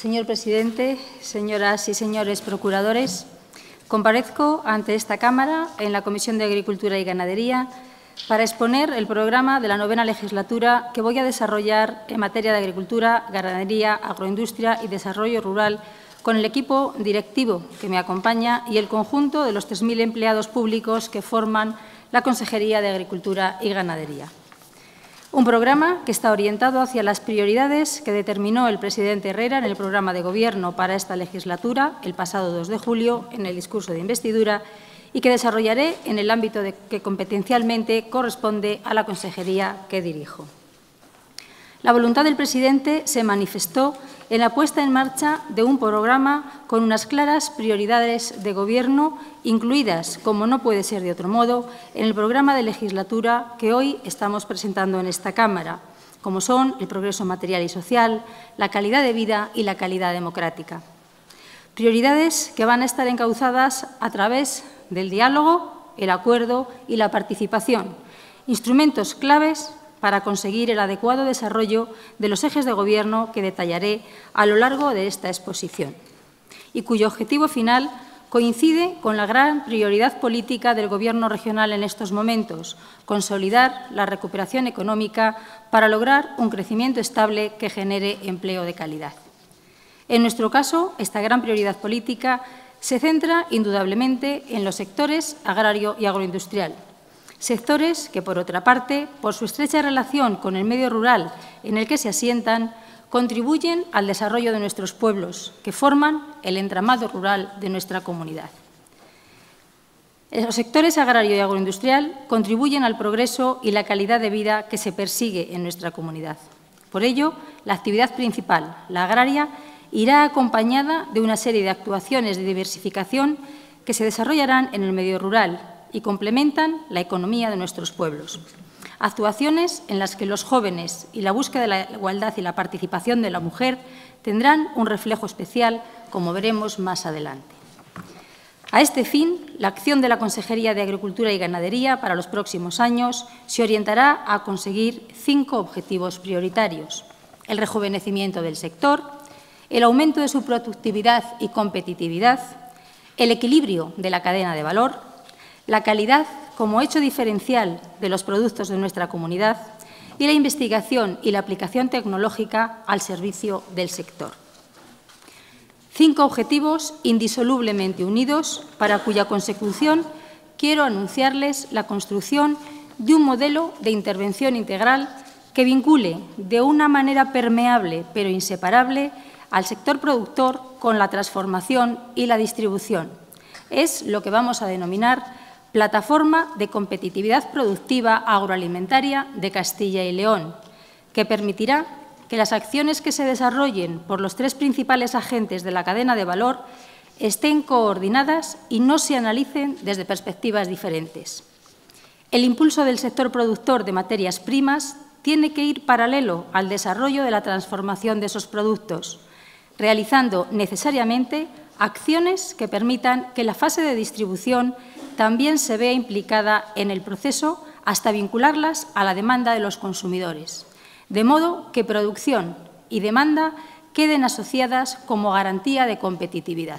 Señor presidente, señoras y señores procuradores, comparezco ante esta Cámara en la Comisión de Agricultura y Ganadería para exponer el programa de la 9ª legislatura que voy a desarrollar en materia de agricultura, ganadería, agroindustria y desarrollo rural con el equipo directivo que me acompaña y el conjunto de los 3.000 empleados públicos que forman la Consejería de Agricultura y Ganadería. Un programa que está orientado hacia las prioridades que determinó el presidente Herrera en el programa de Gobierno para esta legislatura, el pasado 2 de julio, en el discurso de investidura, y que desarrollaré en el ámbito que competencialmente corresponde a la consejería que dirijo. La voluntad del presidente se manifestó en la puesta en marcha de un programa con unas claras prioridades de Gobierno, incluidas, como no puede ser de otro modo, en el programa de legislatura que hoy estamos presentando en esta Cámara, como son el progreso material y social, la calidad de vida y la calidad democrática. Prioridades que van a estar encauzadas a través del diálogo, el acuerdo y la participación, instrumentos claves para conseguir el adecuado desarrollo de los ejes de Gobierno que detallaré a lo largo de esta exposición y cuyo objetivo final coincide con la gran prioridad política del Gobierno regional en estos momentos, consolidar la recuperación económica para lograr un crecimiento estable que genere empleo de calidad. En nuestro caso, esta gran prioridad política se centra indudablemente en los sectores agrario y agroindustrial, sectores que, por otra parte, por su estrecha relación con el medio rural en el que se asientan, contribuyen al desarrollo de nuestros pueblos, que forman el entramado rural de nuestra comunidad. Los sectores agrario y agroindustrial contribuyen al progreso y la calidad de vida que se persigue en nuestra comunidad. Por ello, la actividad principal, la agraria, irá acompañada de una serie de actuaciones de diversificación que se desarrollarán en el medio rural y complementan la economía de nuestros pueblos. Actuaciones en las que los jóvenes y la búsqueda de la igualdad y la participación de la mujer tendrán un reflejo especial, como veremos más adelante. A este fin, la acción de la Consejería de Agricultura y Ganadería para los próximos años se orientará a conseguir 5 objetivos prioritarios: el rejuvenecimiento del sector, el aumento de su productividad y competitividad, el equilibrio de la cadena de valor, la calidad como hecho diferencial de los productos de nuestra comunidad y la investigación y la aplicación tecnológica al servicio del sector. 5 objetivos indisolublemente unidos para cuya consecución quiero anunciarles la construcción de un modelo de intervención integral que vincule de una manera permeable pero inseparable al sector productor con la transformación y la distribución. Es lo que vamos a denominar Plataforma de Competitividad Productiva Agroalimentaria de Castilla y León, que permitirá que las acciones que se desarrollen por los 3 principales agentes de la cadena de valor estén coordinadas y no se analicen desde perspectivas diferentes. El impulso del sector productor de materias primas tiene que ir paralelo al desarrollo de la transformación de esos productos, realizando necesariamente acciones que permitan que la fase de distribución también se vea implicada en el proceso hasta vincularlas a la demanda de los consumidores, de modo que producción y demanda queden asociadas como garantía de competitividad.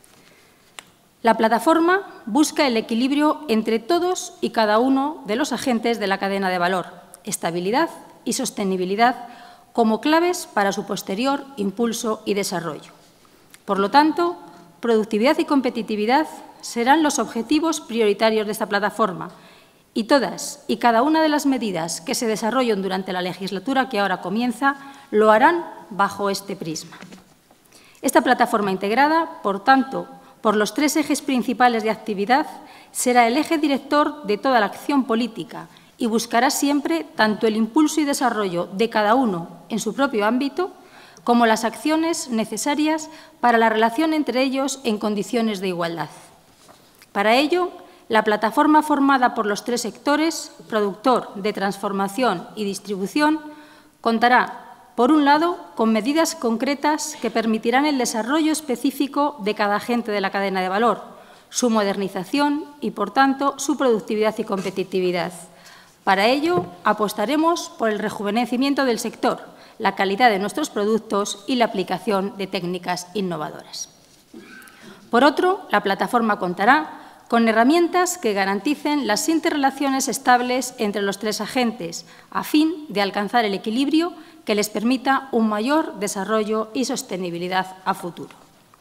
La plataforma busca el equilibrio entre todos y cada uno de los agentes de la cadena de valor, estabilidad y sostenibilidad como claves para su posterior impulso y desarrollo. Por lo tanto, productividad y competitividad serán los objetivos prioritarios de esta plataforma y todas y cada una de las medidas que se desarrollen durante la legislatura que ahora comienza lo harán bajo este prisma. Esta plataforma integrada, por tanto, por los 3 ejes principales de actividad, será el eje director de toda la acción política y buscará siempre tanto el impulso y desarrollo de cada uno en su propio ámbito, como las acciones necesarias para la relación entre ellos en condiciones de igualdad. Para ello, la plataforma formada por los 3 sectores, productor, de transformación y distribución, contará, por un lado, con medidas concretas que permitirán el desarrollo específico de cada agente de la cadena de valor, su modernización y, por tanto, su productividad y competitividad. Para ello, apostaremos por el rejuvenecimiento del sector, la calidad de nuestros productos y la aplicación de técnicas innovadoras. Por otro, la plataforma contará con herramientas que garanticen las interrelaciones estables entre los tres agentes, a fin de alcanzar el equilibrio que les permita un mayor desarrollo y sostenibilidad a futuro.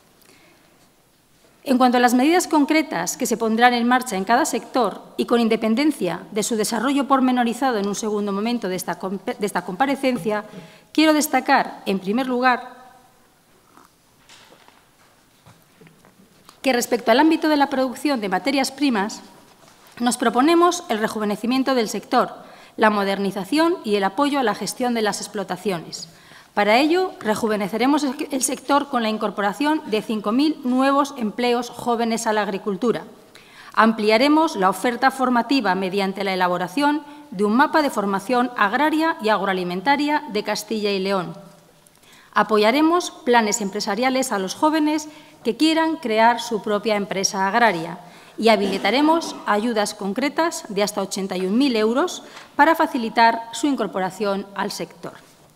En cuanto a las medidas concretas que se pondrán en marcha en cada sector y con independencia de su desarrollo pormenorizado en un segundo momento de esta comparecencia, quiero destacar, en primer lugar, que respecto al ámbito de la producción de materias primas, nos proponemos el rejuvenecimiento del sector, la modernización y el apoyo a la gestión de las explotaciones. Para ello, rejuveneceremos el sector con la incorporación de 5.000 nuevos empleos jóvenes a la agricultura. Ampliaremos la oferta formativa mediante la elaboración de un mapa de formación agraria y agroalimentaria de Castilla y León. Apoyaremos planes empresariales a los jóvenes que quieran crear su propia empresa agraria y habilitaremos ayudas concretas de hasta 81.000 euros para facilitar su incorporación al sector.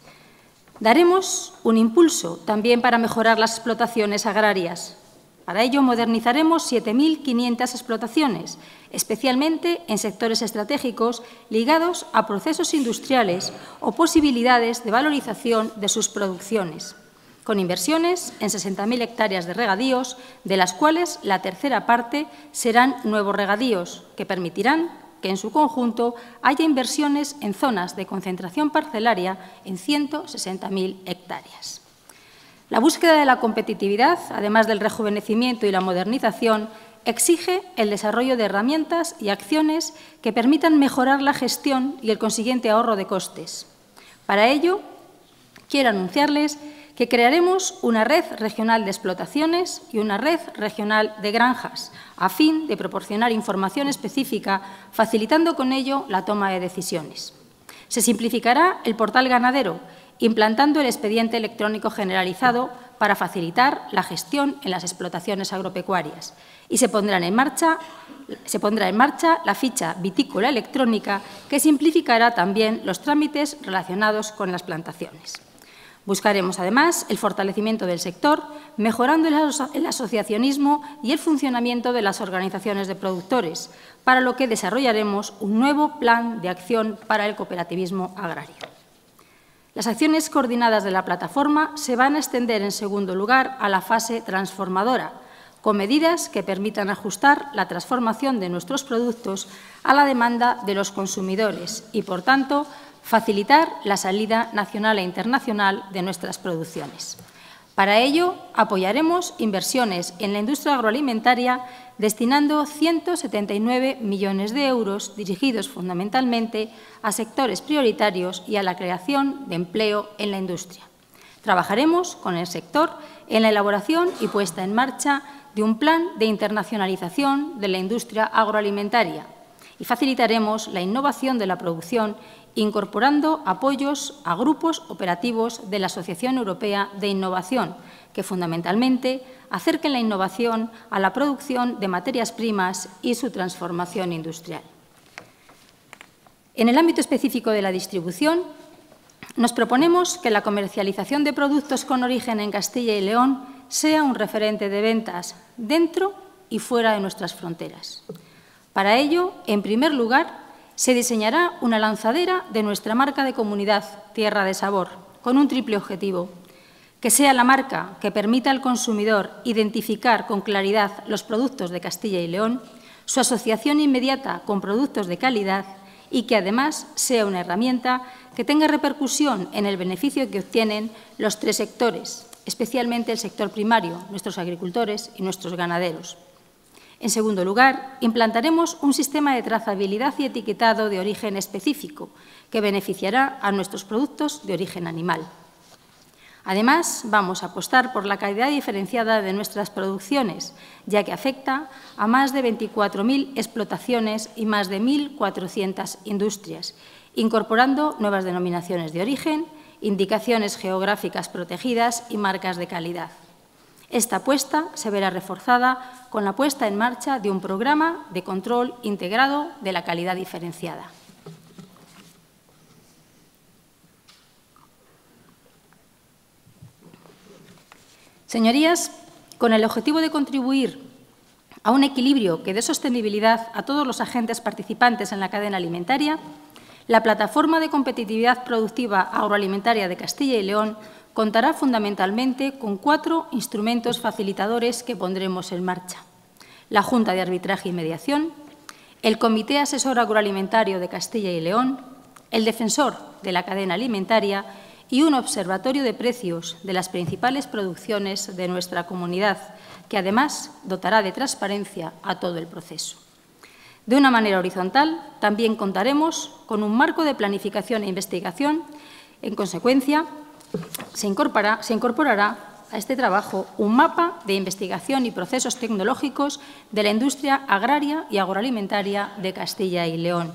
Daremos un impulso también para mejorar las explotaciones agrarias. Para ello, modernizaremos 7.500 explotaciones, especialmente en sectores estratégicos ligados a procesos industriales o posibilidades de valorización de sus producciones, con inversiones en 60.000 hectáreas de regadíos, de las cuales la tercera parte serán nuevos regadíos, que permitirán que en su conjunto haya inversiones en zonas de concentración parcelaria en 160.000 hectáreas. La búsqueda de la competitividad, además del rejuvenecimiento y la modernización, exige el desarrollo de herramientas y acciones que permitan mejorar la gestión y el consiguiente ahorro de costes. Para ello, quiero anunciarles que crearemos una red regional de explotaciones y una red regional de granjas, a fin de proporcionar información específica, facilitando con ello la toma de decisiones. Se simplificará el portal ganadero, implantando el expediente electrónico generalizado para facilitar la gestión en las explotaciones agropecuarias, y se pondrá en marcha la ficha vitícola electrónica, que simplificará también los trámites relacionados con las plantaciones. Buscaremos, además, el fortalecimiento del sector, mejorando el asociacionismo y el funcionamiento de las organizaciones de productores, para lo que desarrollaremos un nuevo plan de acción para el cooperativismo agrario. Las acciones coordinadas de la plataforma se van a extender, en segundo lugar, a la fase transformadora, con medidas que permitan ajustar la transformación de nuestros productos a la demanda de los consumidores y, por tanto, facilitar la salida nacional e internacional de nuestras producciones. Para ello, apoyaremos inversiones en la industria agroalimentaria destinando 179 millones de euros dirigidos fundamentalmente a sectores prioritarios y a la creación de empleo en la industria. Trabajaremos con el sector en la elaboración y puesta en marcha de un plan de internacionalización de la industria agroalimentaria y facilitaremos la innovación de la producción incorporando apoyos a grupos operativos de la Asociación Europea de Innovación, que fundamentalmente acerquen la innovación a la producción de materias primas y su transformación industrial. En el ámbito específico de la distribución, nos proponemos que la comercialización de productos con origen en Castilla y León sea un referente de ventas dentro y fuera de nuestras fronteras. Para ello, en primer lugar, se diseñará una lanzadera de nuestra marca de comunidad, Tierra de Sabor, con un triple objetivo: que sea la marca que permita al consumidor identificar con claridad los productos de Castilla y León, su asociación inmediata con productos de calidad y que, además, sea una herramienta que tenga repercusión en el beneficio que obtienen los tres sectores, especialmente el sector primario, nuestros agricultores y nuestros ganaderos. En segundo lugar, implantaremos un sistema de trazabilidad y etiquetado de origen específico que beneficiará a nuestros productos de origen animal. Además, vamos a apostar por la calidad diferenciada de nuestras producciones, ya que afecta a más de 24.000 explotaciones y más de 1.400 industrias, incorporando nuevas denominaciones de origen, indicaciones geográficas protegidas y marcas de calidad. Esta apuesta se verá reforzada con la puesta en marcha de un programa de control integrado de la calidad diferenciada. Señorías, con el objetivo de contribuir a un equilibrio que dé sostenibilidad a todos los agentes participantes en la cadena alimentaria, la Plataforma de Competitividad Productiva Agroalimentaria de Castilla y León contará fundamentalmente con 4 instrumentos facilitadores que pondremos en marcha: la Junta de Arbitraje y Mediación, el Comité Asesor Agroalimentario de Castilla y León, el Defensor de la Cadena Alimentaria y un observatorio de precios de las principales producciones de nuestra comunidad, que además dotará de transparencia a todo el proceso. De una manera horizontal, también contaremos con un marco de planificación e investigación. En consecuencia, se incorporará a este trabajo un mapa de investigación y procesos tecnológicos de la industria agraria y agroalimentaria de Castilla y León.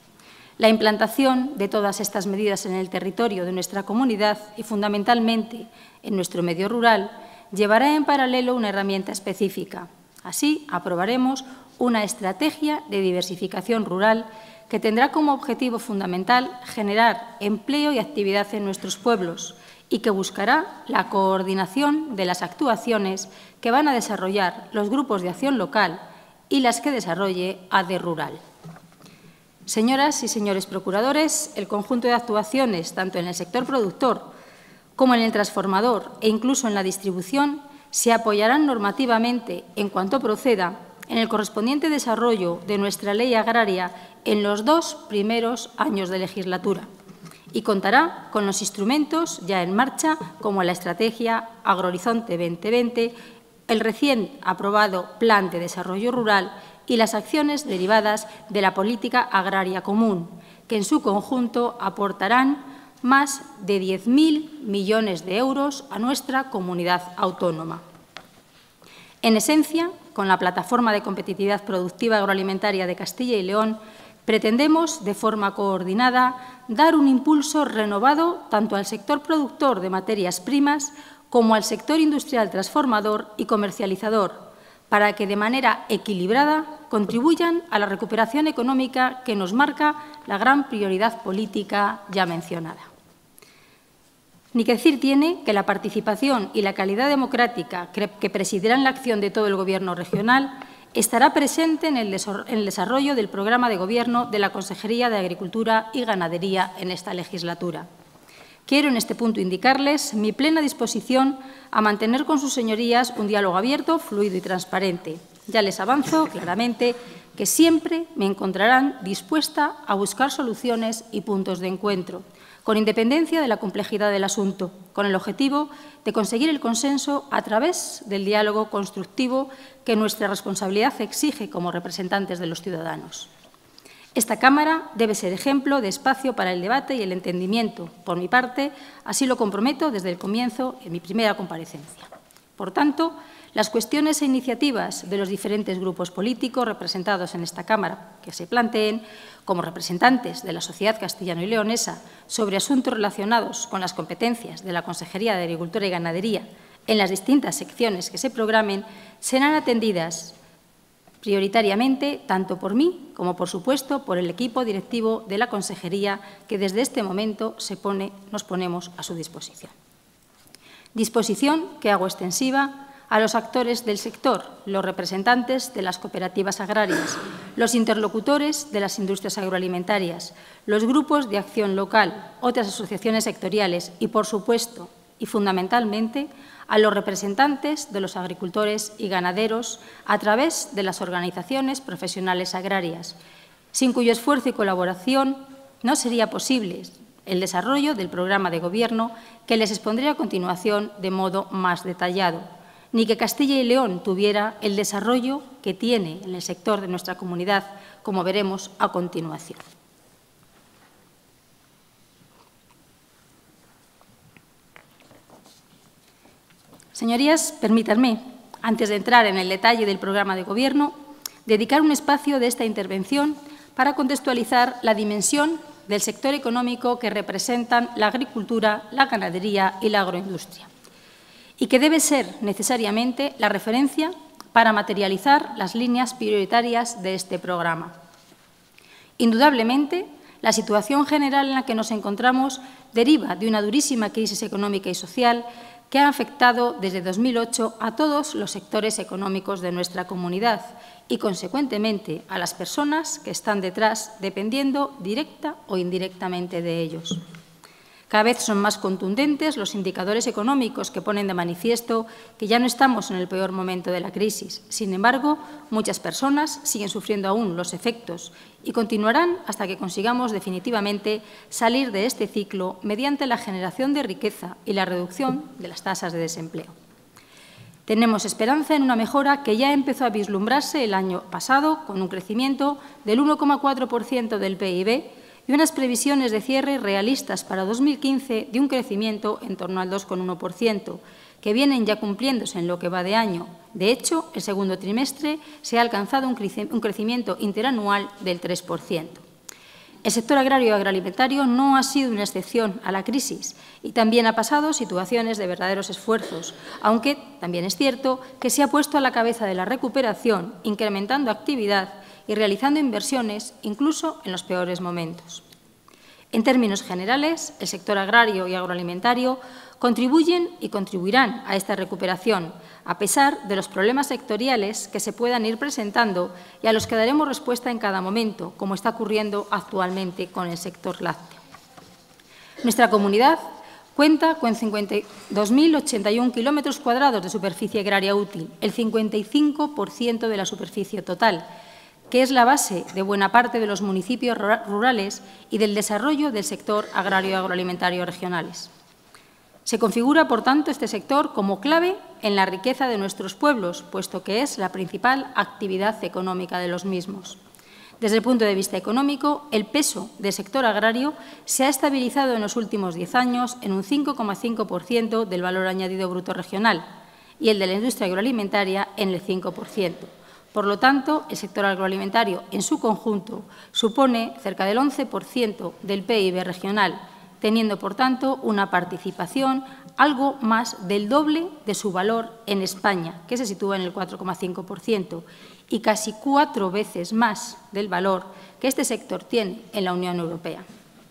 La implantación de todas estas medidas en el territorio de nuestra comunidad y, fundamentalmente, en nuestro medio rural, llevará en paralelo una herramienta específica. Así, aprobaremos una estrategia de diversificación rural que tendrá como objetivo fundamental generar empleo y actividad en nuestros pueblos y que buscará la coordinación de las actuaciones que van a desarrollar los grupos de acción local y las que desarrolle ADE Rural. Señoras y señores procuradores, el conjunto de actuaciones, tanto en el sector productor como en el transformador e incluso en la distribución, se apoyarán normativamente, en cuanto proceda, en el correspondiente desarrollo de nuestra ley agraria en los 2 primeros años de legislatura y contará con los instrumentos ya en marcha, como la Estrategia Agrohorizonte 2020, el recién aprobado Plan de Desarrollo Rural y las acciones derivadas de la Política Agraria Común, que en su conjunto aportarán más de 10.000 millones de euros a nuestra comunidad autónoma. En esencia, con la Plataforma de Competitividad Productiva Agroalimentaria de Castilla y León, pretendemos, de forma coordinada, dar un impulso renovado tanto al sector productor de materias primas como al sector industrial transformador y comercializador, para que de manera equilibrada contribuyan a la recuperación económica que nos marca la gran prioridad política ya mencionada. Ni que decir tiene que la participación y la calidad democrática que presidirán la acción de todo el Gobierno regional estará presente en el desarrollo del programa de Gobierno de la Consejería de Agricultura y Ganadería en esta legislatura. Quiero en este punto indicarles mi plena disposición a mantener con sus señorías un diálogo abierto, fluido y transparente. Ya les avanzo claramente que siempre me encontrarán dispuesta a buscar soluciones y puntos de encuentro, con independencia de la complejidad del asunto, con el objetivo de conseguir el consenso a través del diálogo constructivo que nuestra responsabilidad exige como representantes de los ciudadanos. Esta Cámara debe ser ejemplo de espacio para el debate y el entendimiento. Por mi parte, así lo comprometo desde el comienzo en mi primera comparecencia. Por tanto, las cuestiones e iniciativas de los diferentes grupos políticos representados en esta Cámara que se planteen como representantes de la sociedad castellano y leonesa sobre asuntos relacionados con las competencias de la Consejería de Agricultura y Ganadería en las distintas secciones que se programen serán atendidas prioritariamente tanto por mí como, por supuesto, por el equipo directivo de la Consejería que desde este momento nos ponemos a su disposición. Disposición que hago extensiva a los actores del sector, los representantes de las cooperativas agrarias, los interlocutores de las industrias agroalimentarias, los grupos de acción local, otras asociaciones sectoriales y, por supuesto, y fundamentalmente, a los representantes de los agricultores y ganaderos a través de las organizaciones profesionales agrarias, sin cuyo esfuerzo y colaboración no sería posible el desarrollo del programa de Gobierno que les expondré a continuación de modo más detallado, ni que Castilla y León tuviera el desarrollo que tiene en el sector de nuestra comunidad, como veremos a continuación. Señorías, permítanme, antes de entrar en el detalle del programa de Gobierno, dedicar un espacio de esta intervención para contextualizar la dimensión del sector económico que representan la agricultura, la ganadería y la agroindustria, y que debe ser necesariamente la referencia para materializar las líneas prioritarias de este programa. Indudablemente, la situación general en la que nos encontramos deriva de una durísima crisis económica y social que ha afectado desde 2008 a todos los sectores económicos de nuestra comunidad y, consecuentemente, a las personas que están detrás, dependiendo directa o indirectamente de ellos. Cada vez son más contundentes los indicadores económicos que ponen de manifiesto que ya no estamos en el peor momento de la crisis. Sin embargo, muchas personas siguen sufriendo aún los efectos y continuarán hasta que consigamos definitivamente salir de este ciclo mediante la generación de riqueza y la reducción de las tasas de desempleo. Tenemos esperanza en una mejora que ya empezó a vislumbrarse el año pasado con un crecimiento del 1,4% del PIB y unas previsiones de cierre realistas para 2015 de un crecimiento en torno al 2,1%, que vienen ya cumpliéndose en lo que va de año. De hecho, el segundo trimestre se ha alcanzado un crecimiento interanual del 3%. El sector agrario y agroalimentario no ha sido una excepción a la crisis y también ha pasado situaciones de verdaderos esfuerzos, aunque también es cierto que se ha puesto a la cabeza de la recuperación, incrementando actividad y realizando inversiones incluso en los peores momentos. En términos generales, el sector agrario y agroalimentario contribuyen y contribuirán a esta recuperación, a pesar de los problemas sectoriales que se puedan ir presentando y a los que daremos respuesta en cada momento, como está ocurriendo actualmente con el sector lácteo. Nuestra comunidad cuenta con 52.081 kilómetros cuadrados de superficie agraria útil, el 55% de la superficie total, que es la base de buena parte de los municipios rurales y del desarrollo del sector agrario y agroalimentario regionales. Se configura, por tanto, este sector como clave en la riqueza de nuestros pueblos, puesto que es la principal actividad económica de los mismos. Desde el punto de vista económico, el peso del sector agrario se ha estabilizado en los últimos 10 años en un 5,5% del valor añadido bruto regional y el de la industria agroalimentaria en el 5%. Por lo tanto, el sector agroalimentario en su conjunto supone cerca del 11% del PIB regional, teniendo, por tanto, una participación algo más del doble de su valor en España, que se sitúa en el 4,5%, y casi 4 veces más del valor que este sector tiene en la Unión Europea.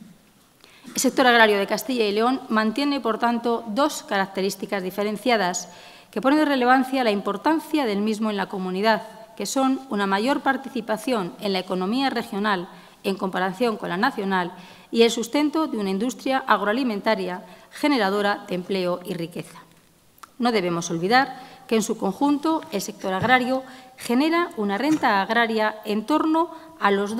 El sector agrario de Castilla y León mantiene, por tanto, dos características diferenciadas que ponen de relevancia la importancia del mismo en la comunidad, que son una mayor participación en la economía regional en comparación con la nacional y el sustento de una industria agroalimentaria generadora de empleo y riqueza. No debemos olvidar que en su conjunto el sector agrario genera una renta agraria en torno a los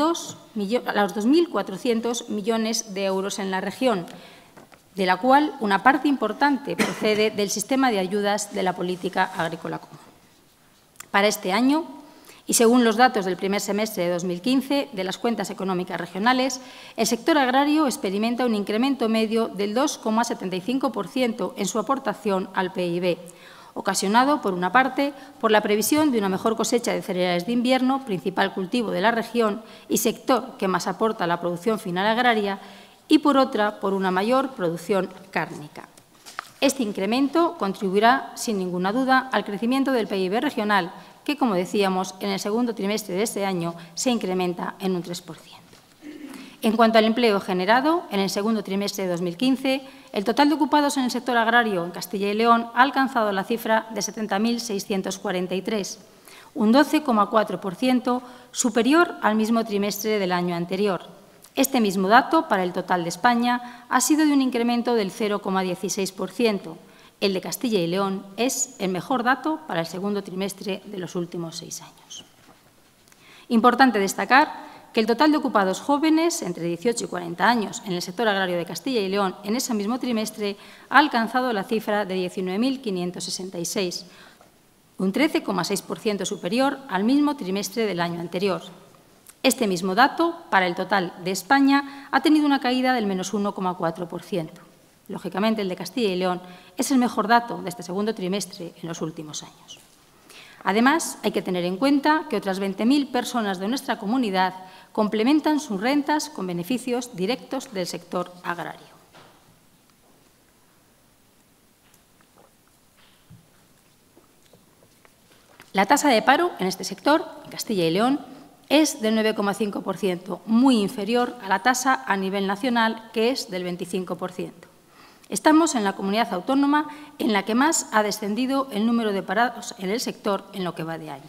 2.400 millones de euros en la región, de la cual una parte importante procede del sistema de ayudas de la política agrícola común. Para este año, y según los datos del primer semestre de 2015 de las cuentas económicas regionales, el sector agrario experimenta un incremento medio del 2,75% en su aportación al PIB, ocasionado, por una parte, por la previsión de una mejor cosecha de cereales de invierno, principal cultivo de la región y sector que más aporta a la producción final agraria, y, por otra, por una mayor producción cárnica. Este incremento contribuirá, sin ninguna duda, al crecimiento del PIB regional, que, como decíamos, en el segundo trimestre de este año se incrementa en un 3%. En cuanto al empleo generado, en el segundo trimestre de 2015, el total de ocupados en el sector agrario en Castilla y León ha alcanzado la cifra de 70.643, un 12,4% superior al mismo trimestre del año anterior. Este mismo dato, para el total de España, ha sido de un incremento del 0,16%. El de Castilla y León es el mejor dato para el segundo trimestre de los últimos 6 años. Importante destacar que el total de ocupados jóvenes entre 18 y 40 años en el sector agrario de Castilla y León en ese mismo trimestre ha alcanzado la cifra de 19.566, un 13,6% superior al mismo trimestre del año anterior. Este mismo dato, para el total de España, ha tenido una caída del menos 1,4%. Lógicamente, el de Castilla y León es el mejor dato de este segundo trimestre en los últimos años. Además, hay que tener en cuenta que otras 20.000 personas de nuestra comunidad complementan sus rentas con beneficios directos del sector agrario. La tasa de paro en este sector, en Castilla y León, es del 9,5%, muy inferior a la tasa a nivel nacional, que es del 25%. Estamos en la comunidad autónoma en la que más ha descendido el número de parados en el sector en lo que va de año.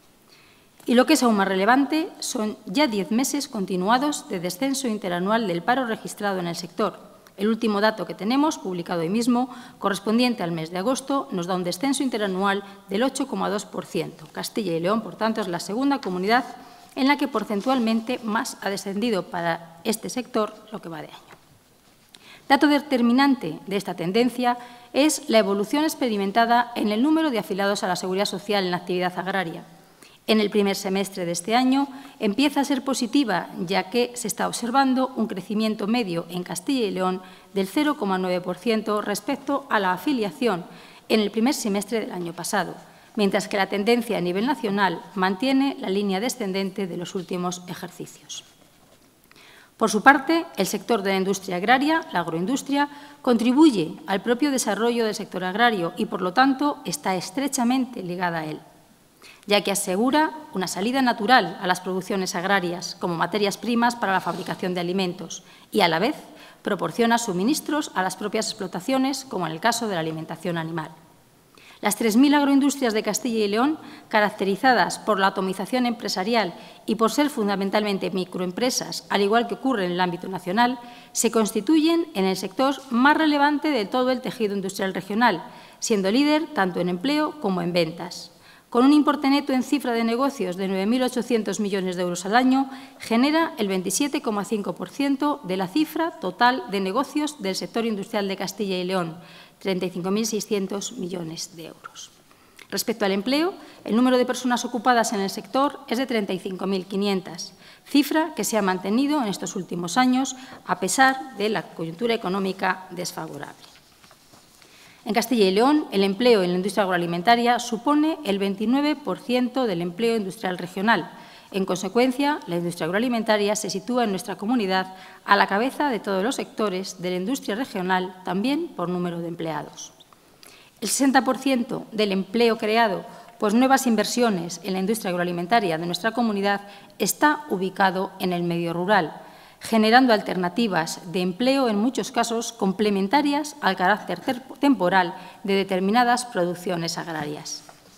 Y lo que es aún más relevante, son ya 10 meses continuados de descenso interanual del paro registrado en el sector. El último dato que tenemos, publicado hoy mismo, correspondiente al mes de agosto, nos da un descenso interanual del 8,2%. Castilla y León, por tanto, es la segunda comunidad en la que porcentualmente más ha descendido para este sector lo que va de año. Dato determinante de esta tendencia es la evolución experimentada en el número de afiliados a la Seguridad Social en la actividad agraria. En el primer semestre de este año empieza a ser positiva, ya que se está observando un crecimiento medio en Castilla y León del 0,9% respecto a la afiliación en el primer semestre del año pasado, mientras que la tendencia a nivel nacional mantiene la línea descendente de los últimos ejercicios. Por su parte, el sector de la industria agraria, la agroindustria, contribuye al propio desarrollo del sector agrario y, por lo tanto, está estrechamente ligada a él, ya que asegura una salida natural a las producciones agrarias como materias primas para la fabricación de alimentos y, a la vez, proporciona suministros a las propias explotaciones, como en el caso de la alimentación animal. Las 3.000 agroindustrias de Castilla y León, caracterizadas por la atomización empresarial y por ser fundamentalmente microempresas, al igual que ocurre en el ámbito nacional, se constituyen en el sector más relevante de todo el tejido industrial regional, siendo líder tanto en empleo como en ventas. Con un importe neto en cifra de negocios de 9.800 millones de euros al año, genera el 27,5% de la cifra total de negocios del sector industrial de Castilla y León, 35.600 millones de euros. Respecto al empleo, el número de personas ocupadas en el sector es de 35.500, cifra que se ha mantenido en estos últimos años a pesar de la coyuntura económica desfavorable. En Castilla y León, el empleo en la industria agroalimentaria supone el 29% del empleo industrial regional. En consecuencia, la industria agroalimentaria se sitúa en nuestra comunidad a la cabeza de todos los sectores de la industria regional, también por número de empleados. El 60% del empleo creado por nuevas inversiones en la industria agroalimentaria de nuestra comunidad está ubicado en el medio rural, generando alternativas de empleo, en muchos casos complementarias al carácter temporal de determinadas producciones agrarias.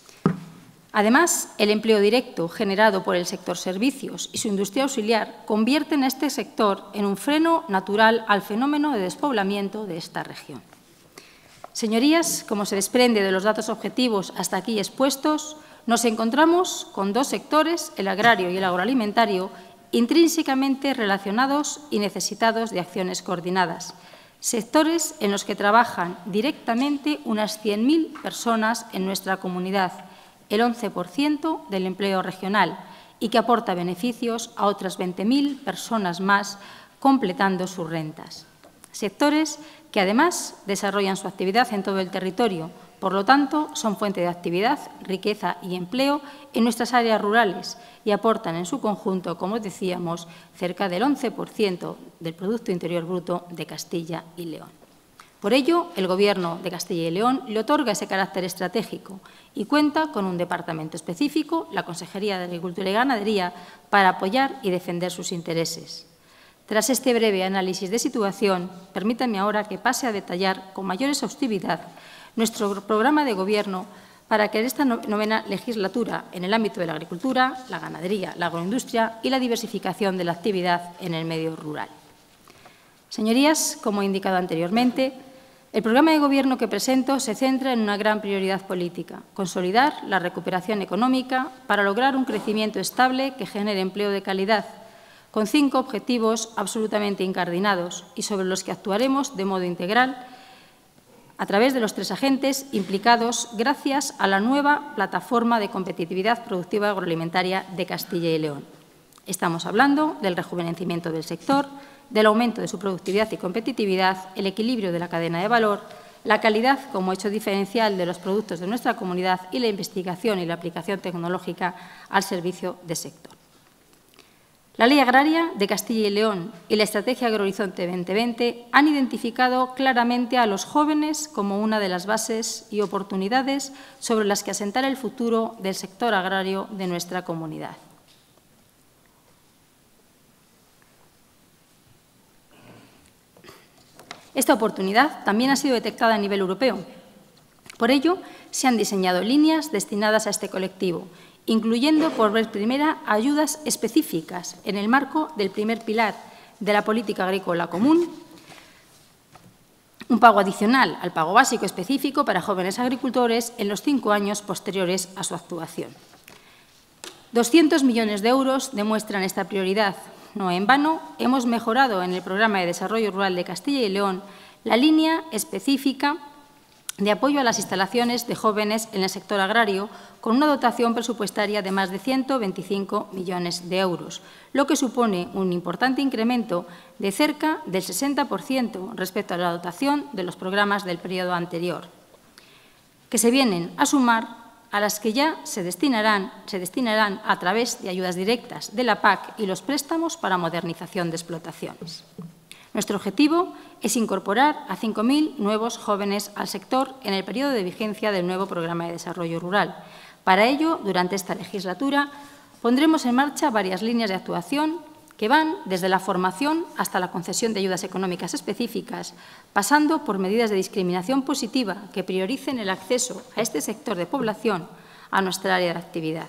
Además, el empleo directo generado por el sector servicios y su industria auxiliar convierten a este sector en un freno natural al fenómeno de despoblamiento de esta región. Señorías, como se desprende de los datos objetivos hasta aquí expuestos, nos encontramos con dos sectores, el agrario y el agroalimentario, intrínsecamente relacionados y necesitados de acciones coordinadas. Sectores en los que trabajan directamente unas 100.000 personas en nuestra comunidad, el 11% del empleo regional, y que aporta beneficios a otras 20.000 personas más, completando sus rentas. Sectores que, además, desarrollan su actividad en todo el territorio. Por lo tanto, son fuente de actividad, riqueza y empleo en nuestras áreas rurales y aportan en su conjunto, como decíamos, cerca del 11% del Producto Interior Bruto de Castilla y León. Por ello, el Gobierno de Castilla y León le otorga ese carácter estratégico y cuenta con un departamento específico, la Consejería de Agricultura y Ganadería, para apoyar y defender sus intereses. Tras este breve análisis de situación, permítanme ahora que pase a detallar con mayor exhaustividad nuestro programa de Gobierno para que en esta novena legislatura, en el ámbito de la agricultura, la ganadería, la agroindustria y la diversificación de la actividad en el medio rural. Señorías, como he indicado anteriormente, el programa de Gobierno que presento se centra en una gran prioridad política: consolidar la recuperación económica para lograr un crecimiento estable que genere empleo de calidad, con 5 objetivos absolutamente incardinados y sobre los que actuaremos de modo integral a través de los 3 agentes implicados gracias a la nueva Plataforma de Competitividad Productiva Agroalimentaria de Castilla y León. Estamos hablando del rejuvenecimiento del sector, del aumento de su productividad y competitividad, el equilibrio de la cadena de valor, la calidad como hecho diferencial de los productos de nuestra comunidad y la investigación y la aplicación tecnológica al servicio del sector. La Ley Agraria de Castilla y León y la Estrategia Agrohorizonte 2020 han identificado claramente a los jóvenes como una de las bases y oportunidades sobre las que asentar el futuro del sector agrario de nuestra comunidad. Esta oportunidad también ha sido detectada a nivel europeo. Por ello, se han diseñado líneas destinadas a este colectivo, incluyendo por vez primera ayudas específicas en el marco del primer pilar de la política agrícola común, un pago adicional al pago básico específico para jóvenes agricultores en los 5 años posteriores a su actuación. 200 millones de euros demuestran esta prioridad. No en vano, hemos mejorado en el Programa de Desarrollo Rural de Castilla y León la línea específica de apoyo a las instalaciones de jóvenes en el sector agrario, con una dotación presupuestaria de más de 125 millones de euros, lo que supone un importante incremento de cerca del 60% respecto a la dotación de los programas del periodo anterior, que se vienen a sumar a las que ya se destinarán a través de ayudas directas de la PAC y los préstamos para modernización de explotaciones. Nuestro objetivo es incorporar a 5.000 nuevos jóvenes al sector en el periodo de vigencia del nuevo Programa de Desarrollo Rural. Para ello, durante esta legislatura, pondremos en marcha varias líneas de actuación que van desde la formación hasta la concesión de ayudas económicas específicas, pasando por medidas de discriminación positiva que prioricen el acceso a este sector de población a nuestra área de actividad.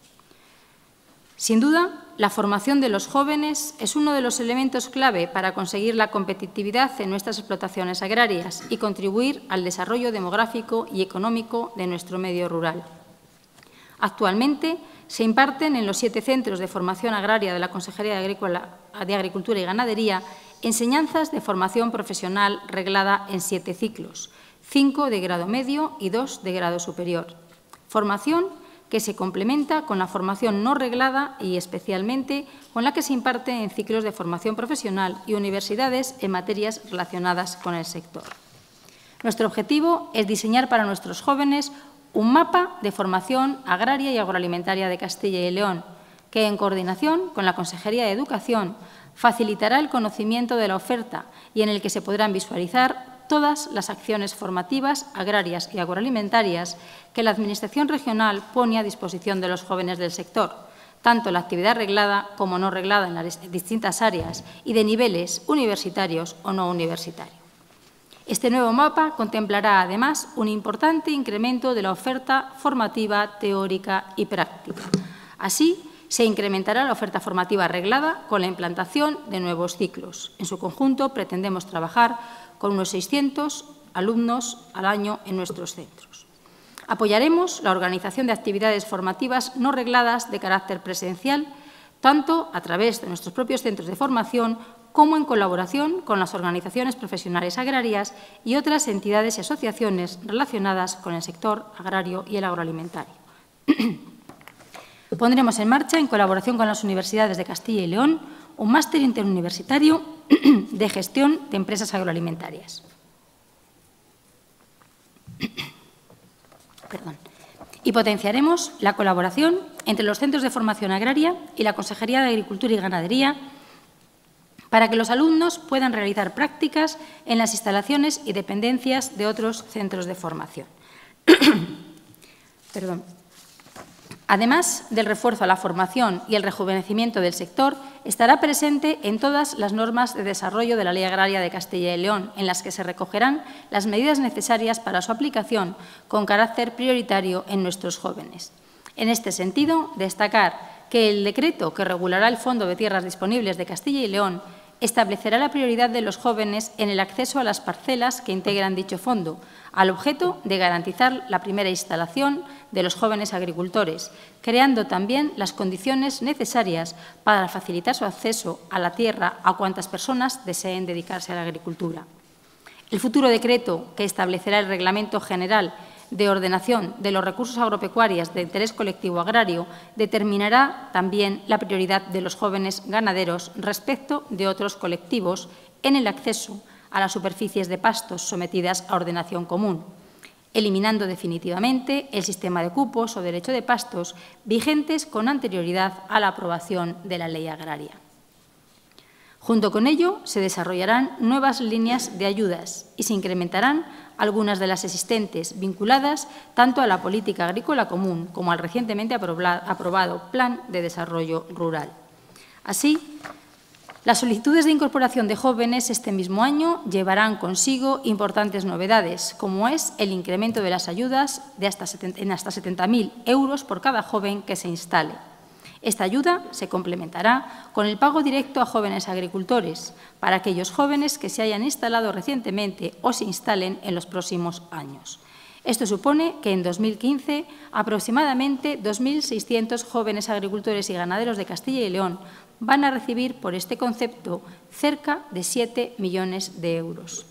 Sin duda, la formación de los jóvenes es uno de los elementos clave para conseguir la competitividad en nuestras explotaciones agrarias y contribuir al desarrollo demográfico y económico de nuestro medio rural. Actualmente, se imparten en los 7 centros de formación agraria de la Consejería de Agricultura y Ganadería enseñanzas de formación profesional reglada en 7 ciclos, 5 de grado medio y 2 de grado superior. Formación que se complementa con la formación no reglada y especialmente con la que se imparte en ciclos de formación profesional y universidades en materias relacionadas con el sector. Nuestro objetivo es diseñar para nuestros jóvenes un mapa de formación agraria y agroalimentaria de Castilla y León, que, en coordinación con la Consejería de Educación, facilitará el conocimiento de la oferta y en el que se podrán visualizar todas las acciones formativas agrarias y agroalimentarias que la Administración regional pone a disposición de los jóvenes del sector, tanto la actividad reglada como no reglada en las distintas áreas y de niveles universitarios o no universitarios. Este nuevo mapa contemplará, además, un importante incremento de la oferta formativa teórica y práctica. Así, se incrementará la oferta formativa reglada con la implantación de nuevos ciclos. En su conjunto, pretendemos trabajar con unos 600 alumnos al año en nuestros centros. Apoyaremos la organización de actividades formativas no regladas de carácter presencial, tanto a través de nuestros propios centros de formación como en colaboración con las organizaciones profesionales agrarias y otras entidades y asociaciones relacionadas con el sector agrario y el agroalimentario. Pondremos en marcha, en colaboración con las universidades de Castilla y León, un máster interuniversitario de gestión de empresas agroalimentarias. Y potenciaremos la colaboración entre los centros de formación agraria y la Consejería de Agricultura y Ganadería para que los alumnos puedan realizar prácticas en las instalaciones y dependencias de otros centros de formación. Además del refuerzo a la formación y el rejuvenecimiento del sector, estará presente en todas las normas de desarrollo de la Ley Agraria de Castilla y León, en las que se recogerán las medidas necesarias para su aplicación con carácter prioritario en nuestros jóvenes. En este sentido, destacar que el decreto que regulará el Fondo de Tierras Disponibles de Castilla y León establecerá la prioridad de los jóvenes en el acceso a las parcelas que integran dicho fondo, al objeto de garantizar la primera instalación de los jóvenes agricultores, creando también las condiciones necesarias para facilitar su acceso a la tierra a cuantas personas deseen dedicarse a la agricultura. El futuro decreto que establecerá el Reglamento General de Ordenación de los Recursos Agropecuarios de Interés Colectivo Agrario determinará también la prioridad de los jóvenes ganaderos respecto de otros colectivos en el acceso a las superficies de pastos sometidas a ordenación común, eliminando definitivamente el sistema de cupos o derecho de pastos vigentes con anterioridad a la aprobación de la Ley Agraria. Junto con ello, se desarrollarán nuevas líneas de ayudas y se incrementarán algunas de las existentes, vinculadas tanto a la política agrícola común como al recientemente aprobado Plan de Desarrollo Rural. Así, Las solicitudes de incorporación de jóvenes este mismo año llevarán consigo importantes novedades, como es el incremento de las ayudas en hasta 70.000 euros por cada joven que se instale. Esta ayuda se complementará con el pago directo a jóvenes agricultores, para aquellos jóvenes que se hayan instalado recientemente o se instalen en los próximos años. Esto supone que en 2015 aproximadamente 2.600 jóvenes agricultores y ganaderos de Castilla y León van a recibir por este concepto cerca de 7 millones de euros.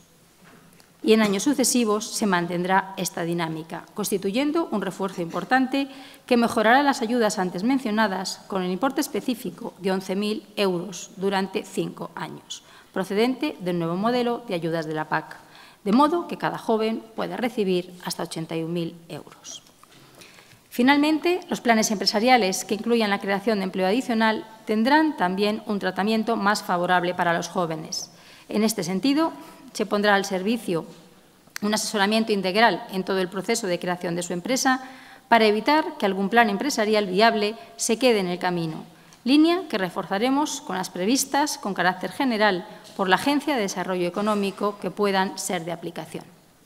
Y en años sucesivos se mantendrá esta dinámica, constituyendo un refuerzo importante que mejorará las ayudas antes mencionadas con el importe específico de 11.000 euros durante 5 años, procedente del nuevo modelo de ayudas de la PAC, de modo que cada joven pueda recibir hasta 81.000 euros. Finalmente, los planes empresariales que incluyan la creación de empleo adicional tendrán también un tratamiento más favorable para los jóvenes. En este sentido, se pondrá al servicio un asesoramiento integral en todo el proceso de creación de su empresa para evitar que algún plan empresarial viable se quede en el camino, línea que reforzaremos con las previstas con carácter general por la Agencia de Desarrollo Económico que puedan ser de aplicación.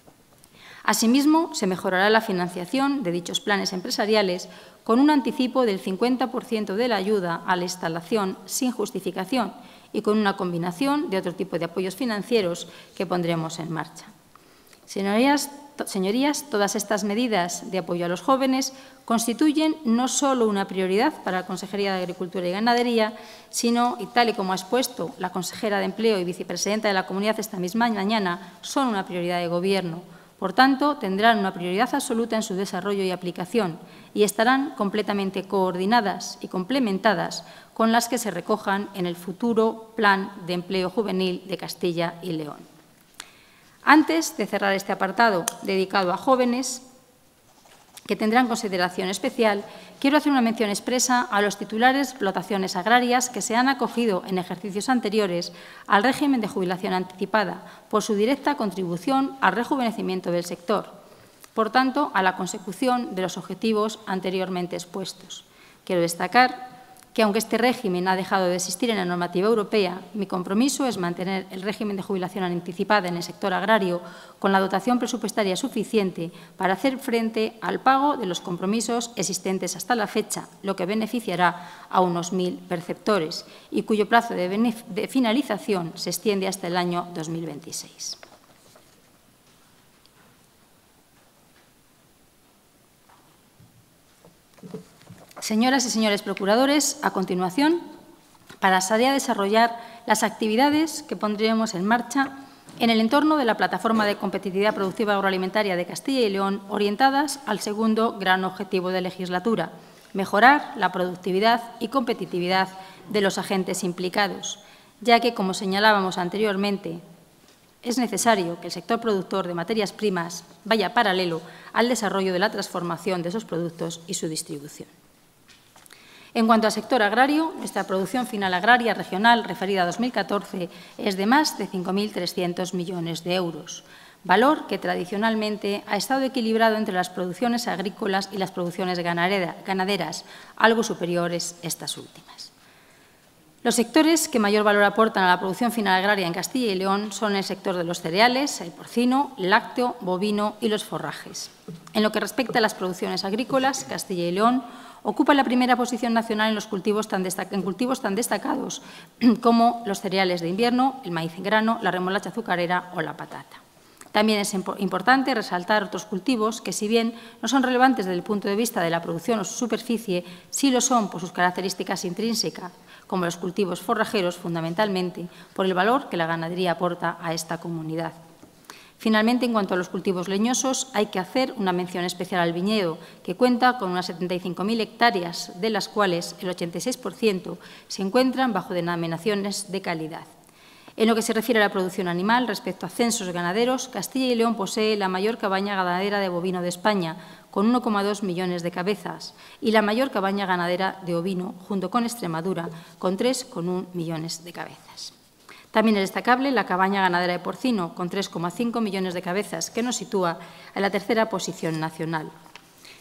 Asimismo, se mejorará la financiación de dichos planes empresariales con un anticipo del 50% de la ayuda a la instalación sin justificación y con una combinación de otro tipo de apoyos financieros que pondremos en marcha. Señorías, todas estas medidas de apoyo a los jóvenes constituyen no solo una prioridad para la Consejería de Agricultura y Ganadería, sino, y tal y como ha expuesto la consejera de Empleo y vicepresidenta de la Comunidad esta misma mañana, son una prioridad de Gobierno. Por tanto, tendrán una prioridad absoluta en su desarrollo y aplicación y estarán completamente coordinadas y complementadas con las que se recojan en el futuro Plan de Empleo Juvenil de Castilla y León. Antes de cerrar este apartado dedicado a jóvenes, que tendrán consideración especial, quiero hacer una mención expresa a los titulares de explotaciones agrarias que se han acogido en ejercicios anteriores al régimen de jubilación anticipada por su directa contribución al rejuvenecimiento del sector, por tanto, a la consecución de los objetivos anteriormente expuestos. Quiero destacar que, aunque este régimen ha dejado de existir en la normativa europea, mi compromiso es mantener el régimen de jubilación anticipada en el sector agrario con la dotación presupuestaria suficiente para hacer frente al pago de los compromisos existentes hasta la fecha, lo que beneficiará a unos 1.000 perceptores y cuyo plazo de finalización se extiende hasta el año 2026. Señoras y señores procuradores, a continuación pasaré a desarrollar las actividades que pondremos en marcha en el entorno de la Plataforma de Competitividad Productiva Agroalimentaria de Castilla y León, orientadas al segundo gran objetivo de legislatura, mejorar la productividad y competitividad de los agentes implicados, ya que, como señalábamos anteriormente, es necesario que el sector productor de materias primas vaya paralelo al desarrollo de la transformación de esos productos y su distribución. En cuanto al sector agrario, nuestra producción final agraria regional referida a 2014 es de más de 5.300 millones de euros, valor que tradicionalmente ha estado equilibrado entre las producciones agrícolas y las producciones ganaderas, algo superiores estas últimas. Los sectores que mayor valor aportan a la producción final agraria en Castilla y León son el sector de los cereales, el porcino, lácteo, bovino y los forrajes. En lo que respecta a las producciones agrícolas, Castilla y León ocupa la primera posición nacional en cultivos tan destacados como los cereales de invierno, el maíz en grano, la remolacha azucarera o la patata. También es importante resaltar otros cultivos que, si bien no son relevantes desde el punto de vista de la producción o su superficie, sí lo son por sus características intrínsecas, como los cultivos forrajeros, fundamentalmente por el valor que la ganadería aporta a esta comunidad. Finalmente, en cuanto a los cultivos leñosos, hay que hacer una mención especial al viñedo, que cuenta con unas 75.000 hectáreas, de las cuales el 86% se encuentran bajo denominaciones de calidad. En lo que se refiere a la producción animal, respecto a censos ganaderos, Castilla y León posee la mayor cabaña ganadera de bovino de España, con 1,2 millones de cabezas, y la mayor cabaña ganadera de ovino, junto con Extremadura, con 3,1 millones de cabezas. También es destacable la cabaña ganadera de porcino, con 3,5 millones de cabezas, que nos sitúa en la tercera posición nacional.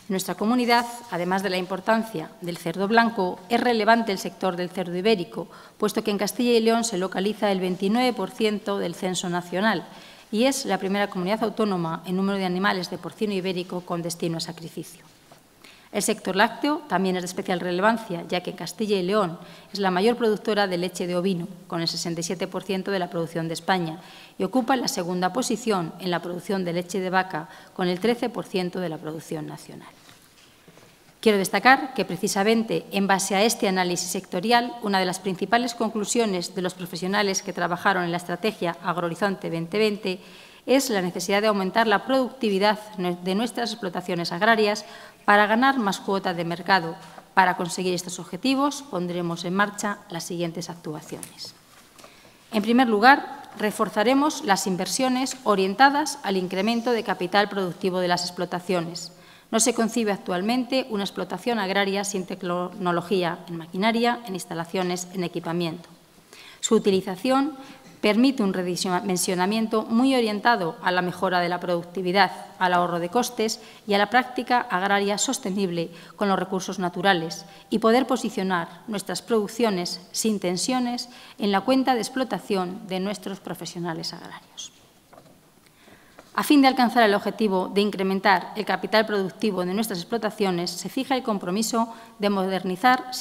En nuestra comunidad, además de la importancia del cerdo blanco, es relevante el sector del cerdo ibérico, puesto que en Castilla y León se localiza el 29% del censo nacional y es la primera comunidad autónoma en número de animales de porcino ibérico con destino a sacrificio. El sector lácteo también es de especial relevancia, ya que Castilla y León es la mayor productora de leche de ovino, con el 67% de la producción de España, y ocupa la segunda posición en la producción de leche de vaca, con el 13% de la producción nacional. Quiero destacar que, precisamente, en base a este análisis sectorial, una de las principales conclusiones de los profesionales que trabajaron en la estrategia AgroHorizonte 2020 es la necesidad de aumentar la productividad de nuestras explotaciones agrarias para ganar más cuota de mercado. Para conseguir estos objetivos, pondremos en marcha las siguientes actuaciones. En primer lugar, reforzaremos las inversiones orientadas al incremento de capital productivo de las explotaciones. No se concibe actualmente una explotación agraria sin tecnología en maquinaria, en instalaciones, en equipamiento. Su utilización permite un redimensionamiento muy orientado a la mejora de la productividad, al ahorro de costes y a la práctica agraria sostenible con los recursos naturales y poder posicionar nuestras producciones sin tensiones en la cuenta de explotación de nuestros profesionales agrarios. A fin de alcanzar el objetivo de incrementar el capital productivo de nuestras explotaciones, se fija el compromiso de modernizar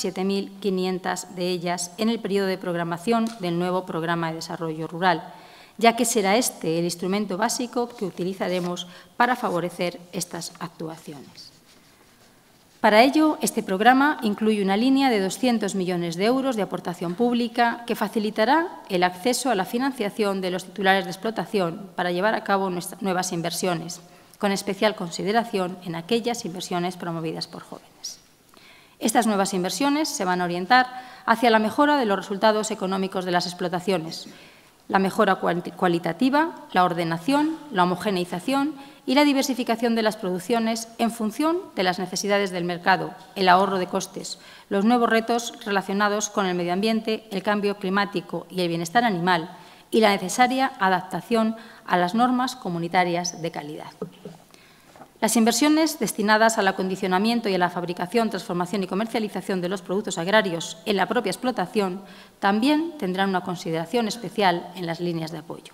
7.500 de ellas en el periodo de programación del nuevo Programa de Desarrollo Rural, ya que será este el instrumento básico que utilizaremos para favorecer estas actuaciones. Para ello, este programa incluye una línea de 200 millones de euros de aportación pública que facilitará el acceso a la financiación de los titulares de explotación para llevar a cabo nuevas inversiones, con especial consideración en aquellas inversiones promovidas por jóvenes. Estas nuevas inversiones se van a orientar hacia la mejora de los resultados económicos de las explotaciones, la mejora cualitativa, la ordenación, la homogeneización y la diversificación de las producciones en función de las necesidades del mercado, el ahorro de costes, los nuevos retos relacionados con el medio ambiente, el cambio climático y el bienestar animal y la necesaria adaptación a las normas comunitarias de calidad. Las inversiones destinadas al acondicionamiento y a la fabricación, transformación y comercialización de los productos agrarios en la propia explotación también tendrán una consideración especial en las líneas de apoyo.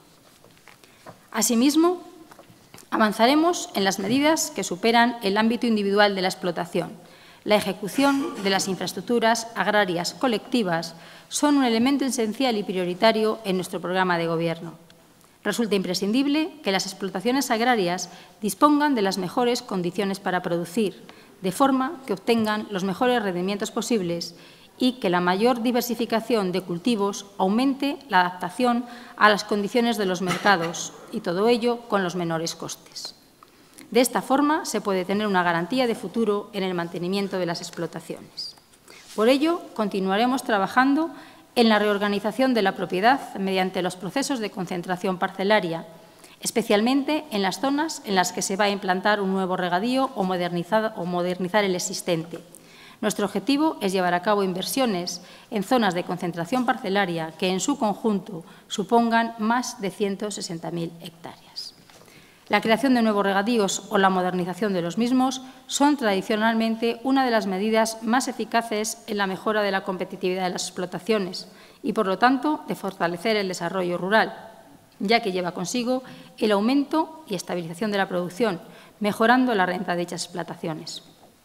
Asimismo, avanzaremos en las medidas que superan el ámbito individual de la explotación. La ejecución de las infraestructuras agrarias colectivas son un elemento esencial y prioritario en nuestro programa de Gobierno. Resulta imprescindible que las explotaciones agrarias dispongan de las mejores condiciones para producir, de forma que obtengan los mejores rendimientos posibles y que la mayor diversificación de cultivos aumente la adaptación a las condiciones de los mercados y todo ello con los menores costes. De esta forma se puede tener una garantía de futuro en el mantenimiento de las explotaciones. Por ello, continuaremos trabajando en la reorganización de la propiedad mediante los procesos de concentración parcelaria, especialmente en las zonas en las que se va a implantar un nuevo regadío o modernizar el existente. Nuestro objetivo es llevar a cabo inversiones en zonas de concentración parcelaria que en su conjunto supongan más de 160.000 hectáreas. La creación de nuevos regadíos o la modernización de los mismos son tradicionalmente una de las medidas más eficaces en la mejora de la competitividad de las explotaciones y, por lo tanto, de fortalecer el desarrollo rural, ya que lleva consigo el aumento y estabilización de la producción, mejorando la renta de dichas explotaciones.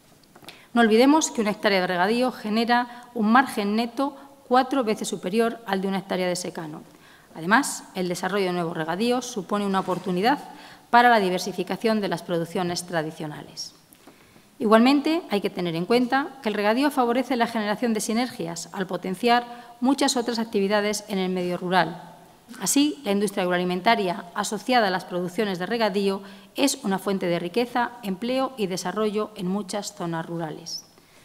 No olvidemos que una hectárea de regadío genera un margen neto 4 veces superior al de una hectárea de secano. Además, el desarrollo de nuevos regadíos supone una oportunidad para la diversificación de las producciones tradicionales. Igualmente, hay que tener en cuenta que el regadío favorece la generación de sinergias al potenciar muchas otras actividades en el medio rural. Así, la industria agroalimentaria asociada a las producciones de regadío es una fuente de riqueza, empleo y desarrollo en muchas zonas rurales.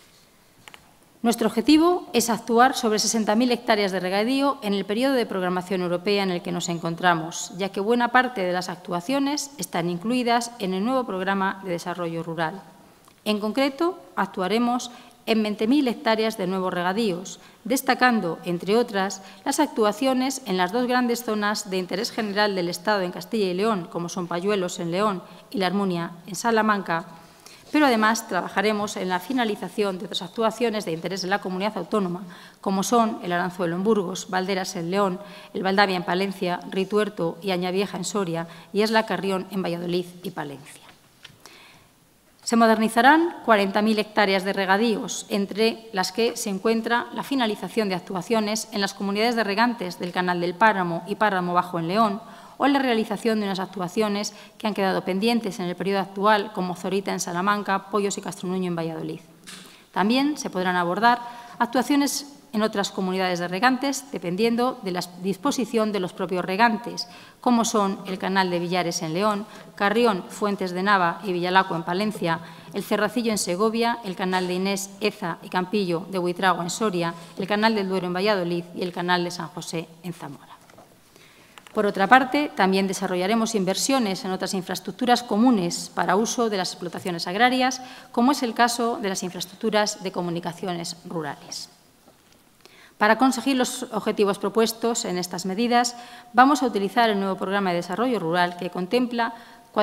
Nuestro objetivo es actuar sobre 60.000 hectáreas de regadío en el periodo de programación europea en el que nos encontramos, ya que buena parte de las actuaciones están incluidas en el nuevo Programa de Desarrollo Rural. En concreto, actuaremos en 20.000 hectáreas de nuevos regadíos, destacando, entre otras, las actuaciones en las dos grandes zonas de interés general del Estado en Castilla y León, como son Payuelos en León y La Armunia en Salamanca, pero además trabajaremos en la finalización de otras actuaciones de interés de la comunidad autónoma, como son el Aranzuelo en Burgos, Valderas en León, el Valdavia en Palencia, Rituerto y Añavieja en Soria y Esla Carrión en Valladolid y Palencia. Se modernizarán 40.000 hectáreas de regadíos, entre las que se encuentra la finalización de actuaciones en las comunidades de regantes del Canal del Páramo y Páramo Bajo en León, o en la realización de unas actuaciones que han quedado pendientes en el periodo actual, como Zorita en Salamanca, Pollos y Castronuño en Valladolid. También se podrán abordar actuaciones en otras comunidades de regantes, dependiendo de la disposición de los propios regantes, como son el Canal de Villares en León, Carrión, Fuentes de Nava y Villalaco en Palencia, el Cerracillo en Segovia, el Canal de Inés, Eza y Campillo de Buitrago en Soria, el Canal del Duero en Valladolid y el Canal de San José en Zamora. Por otra parte, también desarrollaremos inversiones en otras infraestructuras comunes para uso de las explotaciones agrarias, como es el caso de las infraestructuras de comunicaciones rurales. Para conseguir los objetivos propuestos en estas medidas, vamos a utilizar el nuevo Programa de Desarrollo Rural, que contempla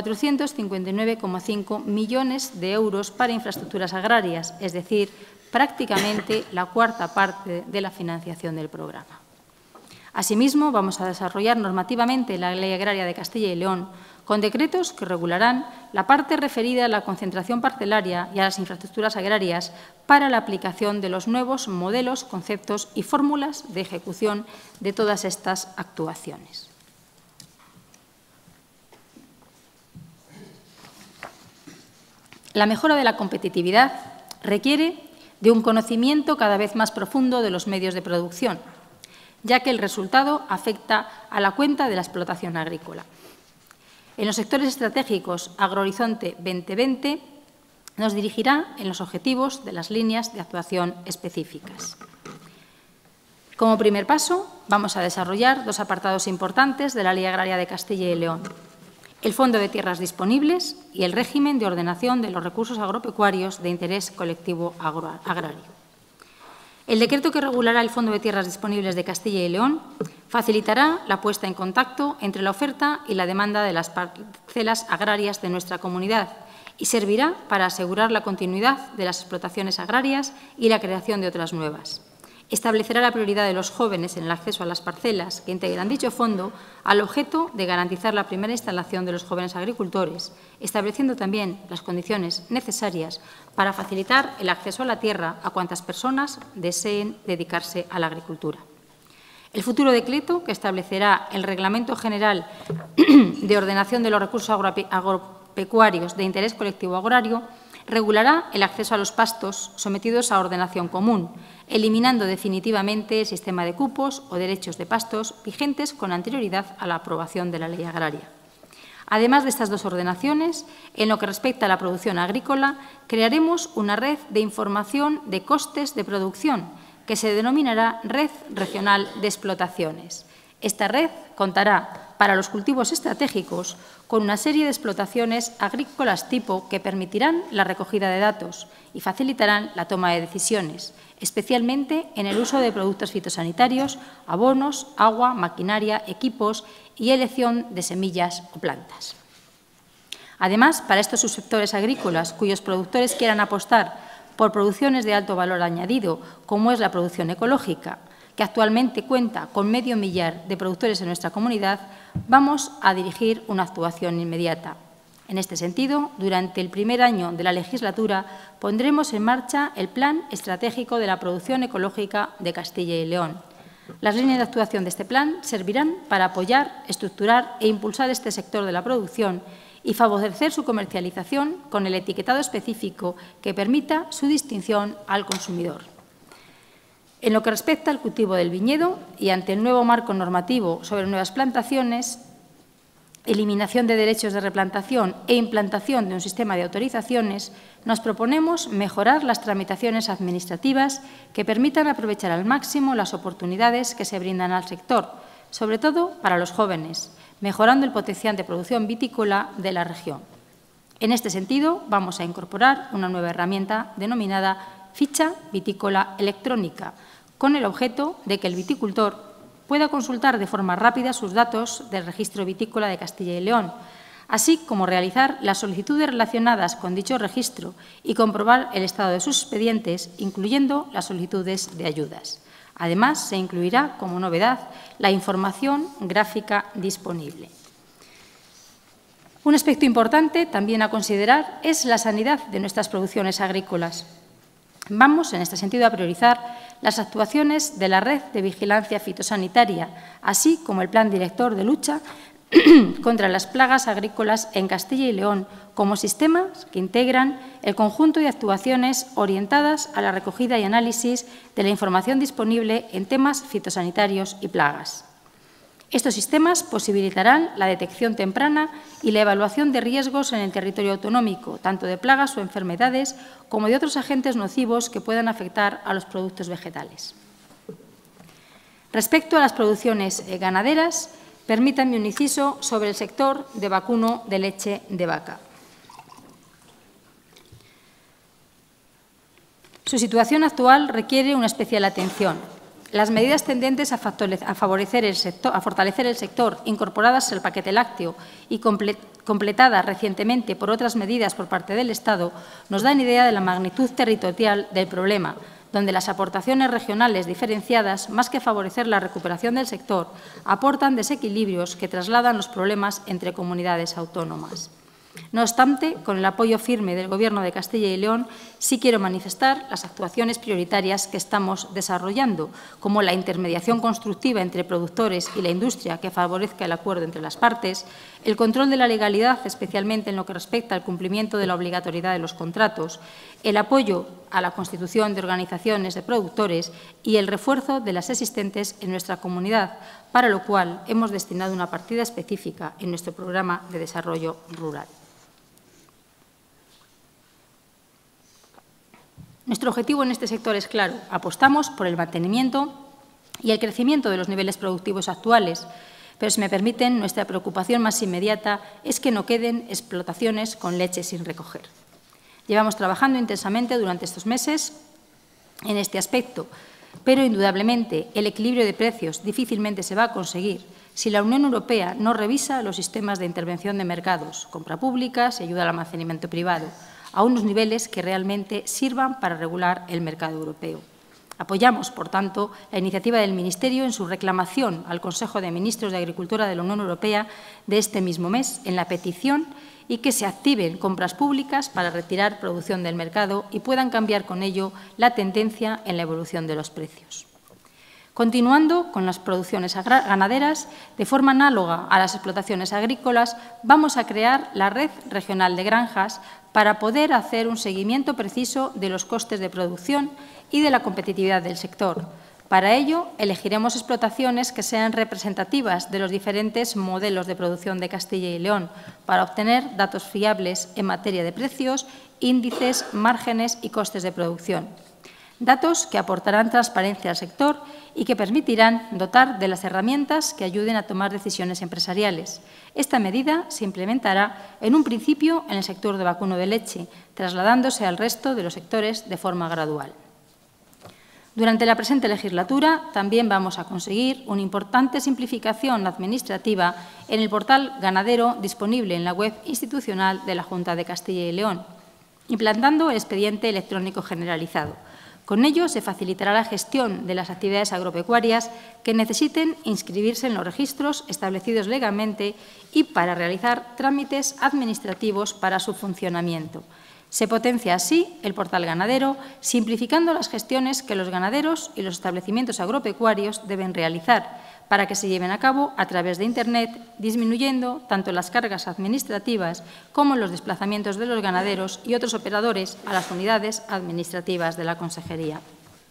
459,5 millones de euros para infraestructuras agrarias, es decir, prácticamente la cuarta parte de la financiación del programa. Asimismo, vamos a desarrollar normativamente la Ley Agraria de Castilla y León, con decretos que regularán la parte referida a la concentración parcelaria y a las infraestructuras agrarias para la aplicación de los nuevos modelos, conceptos y fórmulas de ejecución de todas estas actuaciones. La mejora de la competitividad requiere de un conocimiento cada vez más profundo de los medios de producción, ya que el resultado afecta a la cuenta de la explotación agrícola. En los sectores estratégicos AgroHorizonte 2020 nos dirigirá en los objetivos de las líneas de actuación específicas. Como primer paso, vamos a desarrollar dos apartados importantes de la Ley Agraria de Castilla y León: el Fondo de Tierras Disponibles y el régimen de ordenación de los recursos agropecuarios de interés colectivo agrario. El decreto que regulará el Fondo de Tierras Disponibles de Castilla y León facilitará la puesta en contacto entre la oferta y la demanda de las parcelas agrarias de nuestra comunidad y servirá para asegurar la continuidad de las explotaciones agrarias y la creación de otras nuevas. Establecerá la prioridad de los jóvenes en el acceso a las parcelas que integran dicho fondo al objeto de garantizar la primera instalación de los jóvenes agricultores, estableciendo también las condiciones necesarias para facilitar el acceso a la tierra a cuantas personas deseen dedicarse a la agricultura. El futuro decreto, que establecerá el Reglamento General de Ordenación de los Recursos Agropecuarios de Interés Colectivo Agrario, regulará el acceso a los pastos sometidos a ordenación común, eliminando definitivamente el sistema de cupos o derechos de pastos vigentes con anterioridad a la aprobación de la Ley Agraria. Además de estas dos ordenaciones, en lo que respecta a la producción agrícola, crearemos una red de información de costes de producción, que se denominará Red Regional de Explotaciones. Esta red contará, para los cultivos estratégicos, con una serie de explotaciones agrícolas tipo que permitirán la recogida de datos y facilitarán la toma de decisiones, especialmente en el uso de productos fitosanitarios, abonos, agua, maquinaria, equipos y elección de semillas o plantas. Además, para estos subsectores agrícolas cuyos productores quieran apostar por producciones de alto valor añadido, como es la producción ecológica, que actualmente cuenta con 500.000 de productores en nuestra comunidad, vamos a dirigir una actuación inmediata. En este sentido, durante el primer año de la legislatura pondremos en marcha el Plan Estratégico de la Producción Ecológica de Castilla y León. Las líneas de actuación de este plan servirán para apoyar, estructurar e impulsar este sector de la producción y favorecer su comercialización con el etiquetado específico que permita su distinción al consumidor. En lo que respecta al cultivo del viñedo y ante el nuevo marco normativo sobre nuevas plantaciones, eliminación de derechos de replantación e implantación de un sistema de autorizaciones, nos proponemos mejorar las tramitaciones administrativas que permitan aprovechar al máximo las oportunidades que se brindan al sector, sobre todo para los jóvenes, mejorando el potencial de producción vitícola de la región. En este sentido, vamos a incorporar una nueva herramienta denominada Ficha Vitícola Electrónica, con el objeto de que el viticultor pueda consultar de forma rápida sus datos del Registro Vitícola de Castilla y León, así como realizar las solicitudes relacionadas con dicho registro y comprobar el estado de sus expedientes, incluyendo las solicitudes de ayudas. Además, se incluirá, como novedad, la información gráfica disponible. Un aspecto importante también a considerar es la sanidad de nuestras producciones agrícolas. Vamos, en este sentido, a priorizar las actuaciones de la red de vigilancia fitosanitaria, así como el Plan Director de lucha contra las plagas agrícolas en Castilla y León, como sistemas que integran el conjunto de actuaciones orientadas a la recogida y análisis de la información disponible en temas fitosanitarios y plagas. Estos sistemas posibilitarán la detección temprana y la evaluación de riesgos en el territorio autonómico, tanto de plagas o enfermedades como de otros agentes nocivos que puedan afectar a los productos vegetales. Respecto a las producciones ganaderas, permítanme un inciso sobre el sector de vacuno de leche de vaca. Su situación actual requiere una especial atención. Las medidas tendentes a fortalecer el sector, incorporadas al paquete lácteo y completadas recientemente por otras medidas por parte del Estado, nos dan idea de la magnitud territorial del problema, donde las aportaciones regionales diferenciadas, más que favorecer la recuperación del sector, aportan desequilibrios que trasladan los problemas entre comunidades autónomas. No obstante, con el apoyo firme del Gobierno de Castilla y León, sí quiero manifestar las actuaciones prioritarias que estamos desarrollando, como la intermediación constructiva entre productores y la industria que favorezca el acuerdo entre las partes, el control de la legalidad, especialmente en lo que respecta al cumplimiento de la obligatoriedad de los contratos, el apoyo a la constitución de organizaciones de productores y el refuerzo de las existentes en nuestra comunidad, para lo cual hemos destinado una partida específica en nuestro programa de desarrollo rural. Nuestro objetivo en este sector es claro. Apostamos por el mantenimiento y el crecimiento de los niveles productivos actuales, pero, si me permiten, nuestra preocupación más inmediata es que no queden explotaciones con leche sin recoger. Llevamos trabajando intensamente durante estos meses en este aspecto, pero, indudablemente, el equilibrio de precios difícilmente se va a conseguir si la Unión Europea no revisa los sistemas de intervención de mercados, compra públicas y ayuda al almacenamiento privado, a unos niveles que realmente sirvan para regular el mercado europeo. Apoyamos, por tanto, la iniciativa del Ministerio en su reclamación al Consejo de Ministros de Agricultura de la Unión Europea de este mismo mes en la petición y que se activen compras públicas para retirar producción del mercado y puedan cambiar con ello la tendencia en la evolución de los precios. Continuando con las producciones ganaderas, de forma análoga a las explotaciones agrícolas, vamos a crear la Red Regional de Granjas para poder hacer un seguimiento preciso de los costes de producción y de la competitividad del sector. Para ello, elegiremos explotaciones que sean representativas de los diferentes modelos de producción de Castilla y León para obtener datos fiables en materia de precios, índices, márgenes y costes de producción. Datos que aportarán transparencia al sector y que permitirán dotar de las herramientas que ayuden a tomar decisiones empresariales. Esta medida se implementará en un principio en el sector de vacuno de leche, trasladándose al resto de los sectores de forma gradual. Durante la presente legislatura también vamos a conseguir una importante simplificación administrativa en el portal ganadero disponible en la web institucional de la Junta de Castilla y León, implantando el expediente electrónico generalizado. Con ello se facilitará la gestión de las actividades agropecuarias que necesiten inscribirse en los registros establecidos legalmente y para realizar trámites administrativos para su funcionamiento. Se potencia así el portal ganadero, simplificando las gestiones que los ganaderos y los establecimientos agropecuarios deben realizar para que se lleven a cabo a través de Internet, disminuyendo tanto las cargas administrativas como los desplazamientos de los ganaderos y otros operadores a las unidades administrativas de la Consejería.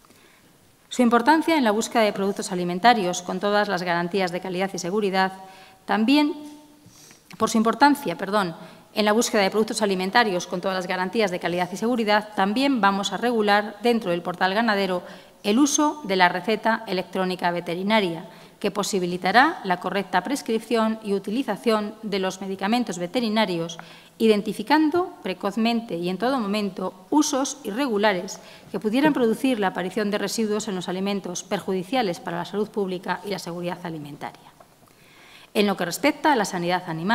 Su importancia en la búsqueda de productos alimentarios con todas las garantías de calidad y seguridad, también por su importancia, en la búsqueda de productos alimentarios con todas las garantías de calidad y seguridad, también vamos a regular dentro del portal ganadero el uso de la receta electrónica veterinaria, que posibilitará la correcta prescripción y utilización de los medicamentos veterinarios, identificando precozmente y en todo momento usos irregulares que pudieran producir la aparición de residuos en los alimentos perjudiciales para la salud pública y la seguridad alimentaria. En lo que respecta a la sanidad animal,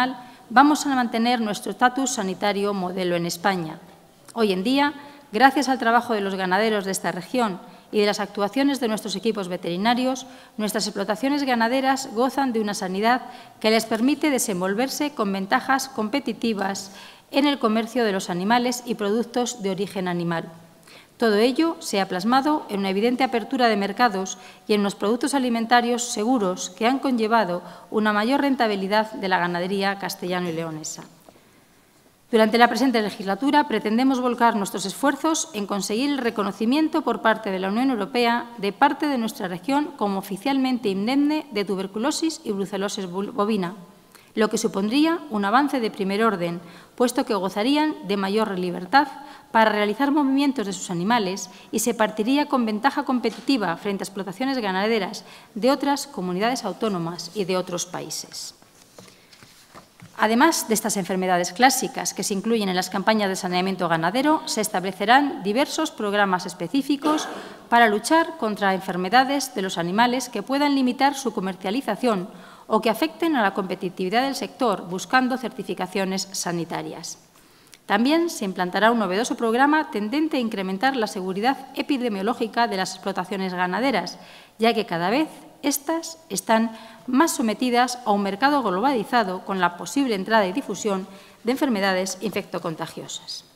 vamos a mantener nuestro estatus sanitario modelo en España. Hoy en día, gracias al trabajo de los ganaderos de esta región y de las actuaciones de nuestros equipos veterinarios, nuestras explotaciones ganaderas gozan de una sanidad que les permite desenvolverse con ventajas competitivas en el comercio de los animales y productos de origen animal. Todo ello se ha plasmado en una evidente apertura de mercados y en unos productos alimentarios seguros que han conllevado una mayor rentabilidad de la ganadería castellano y leonesa. Durante la presente legislatura pretendemos volcar nuestros esfuerzos en conseguir el reconocimiento por parte de la Unión Europea de parte de nuestra región como oficialmente indemne de tuberculosis y brucelosis bovina, lo que supondría un avance de primer orden, puesto que gozarían de mayor libertad para realizar movimientos de sus animales y se partiría con ventaja competitiva frente a explotaciones ganaderas de otras comunidades autónomas y de otros países. Además de estas enfermedades clásicas que se incluyen en las campañas de saneamiento ganadero, se establecerán diversos programas específicos para luchar contra enfermedades de los animales que puedan limitar su comercialización o que afecten a la competitividad del sector, buscando certificaciones sanitarias. También se implantará un novedoso programa tendente a incrementar la seguridad epidemiológica de las explotaciones ganaderas, ya que cada vez estas están más sometidas a un mercado globalizado con la posible entrada y difusión de enfermedades infectocontagiosas.